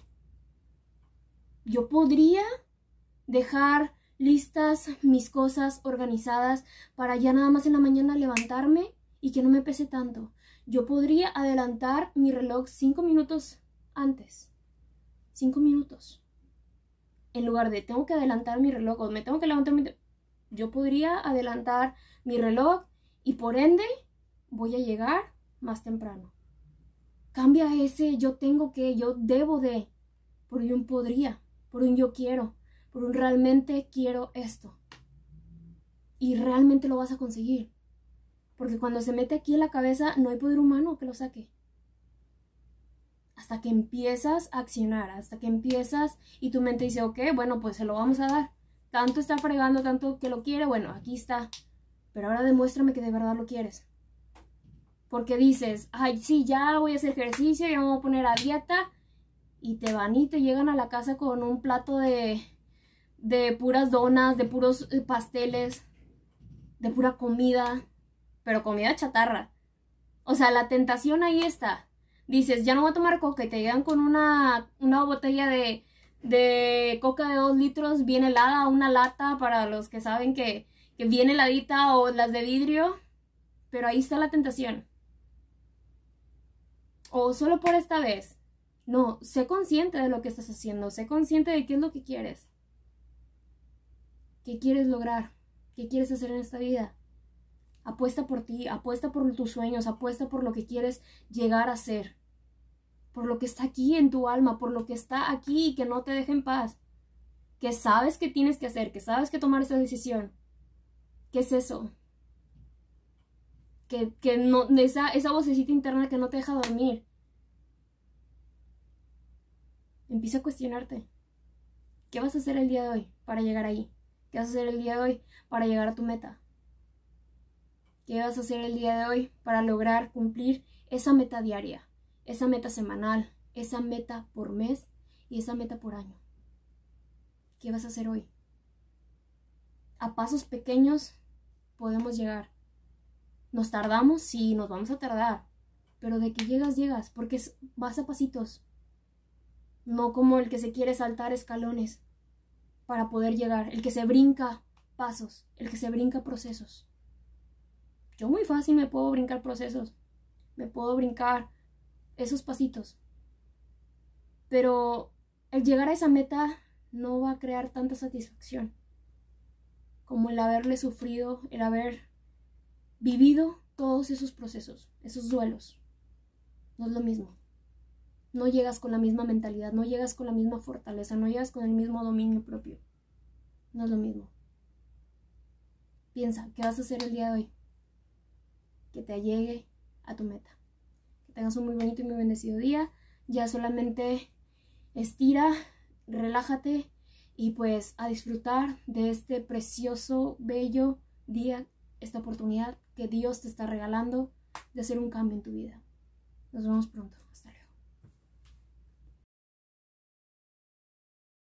Yo podría dejar listas mis cosas organizadas para ya nada más en la mañana levantarme y que no me pese tanto. Yo podría adelantar mi reloj cinco minutos antes. Cinco minutos. En lugar de tengo que adelantar mi reloj o me tengo que levantar mi... Yo podría adelantar mi reloj y por ende voy a llegar más temprano. Cambia ese yo tengo que, yo debo de, por un podría, por un yo quiero, por un realmente quiero esto. Y realmente lo vas a conseguir. Porque cuando se mete aquí en la cabeza no hay poder humano que lo saque. Hasta que empiezas a accionar, hasta que empiezas y tu mente dice, ok, bueno, pues se lo vamos a dar. Tanto está fregando, tanto que lo quiere, bueno, aquí está. Pero ahora demuéstrame que de verdad lo quieres. Porque dices, ay, sí, ya voy a hacer ejercicio, ya me voy a poner a dieta. Y te van y te llegan a la casa con un plato de, de puras donas, de puros pasteles, de pura comida, pero comida chatarra. O sea, la tentación ahí está. Dices, ya no voy a tomar coca y te llegan con una, una botella de, de coca de dos litros bien helada, una lata para los que saben que, que viene heladita o las de vidrio. Pero ahí está la tentación. O solo por esta vez. No, sé consciente de lo que estás haciendo. Sé consciente de qué es lo que quieres. ¿Qué quieres lograr? ¿Qué quieres hacer en esta vida? Apuesta por ti, apuesta por tus sueños, apuesta por lo que quieres llegar a ser. Por lo que está aquí en tu alma, por lo que está aquí y que no te deje en paz. Que sabes que tienes que hacer, que sabes que tomar esa decisión. ¿Qué es eso? Que, que no, esa, esa vocecita interna que no te deja dormir. Empieza a cuestionarte. ¿Qué vas a hacer el día de hoy para llegar ahí? ¿Qué vas a hacer el día de hoy para llegar a tu meta? ¿Qué vas a hacer el día de hoy para lograr cumplir esa meta diaria, esa meta semanal, esa meta por mes y esa meta por año? ¿Qué vas a hacer hoy? A pasos pequeños podemos llegar. Nos tardamos, sí, nos vamos a tardar, pero de que llegas, llegas, porque es, vas a pasitos. No como el que se quiere saltar escalones para poder llegar, el que se brinca pasos, el que se brinca procesos. Yo muy fácil me puedo brincar procesos, me puedo brincar esos pasitos, pero el llegar a esa meta no va a crear tanta satisfacción como el haberle sufrido, el haber vivido todos esos procesos, esos duelos. No es lo mismo. No llegas con la misma mentalidad, no llegas con la misma fortaleza, no llegas con el mismo dominio propio. No es lo mismo. Piensa, ¿qué vas a hacer el día de hoy? Que te llegue a tu meta. Que tengas un muy bonito y muy bendecido día. Ya solamente estira, relájate y pues a disfrutar de este precioso, bello día, esta oportunidad que Dios te está regalando de hacer un cambio en tu vida. Nos vemos pronto. Hasta luego.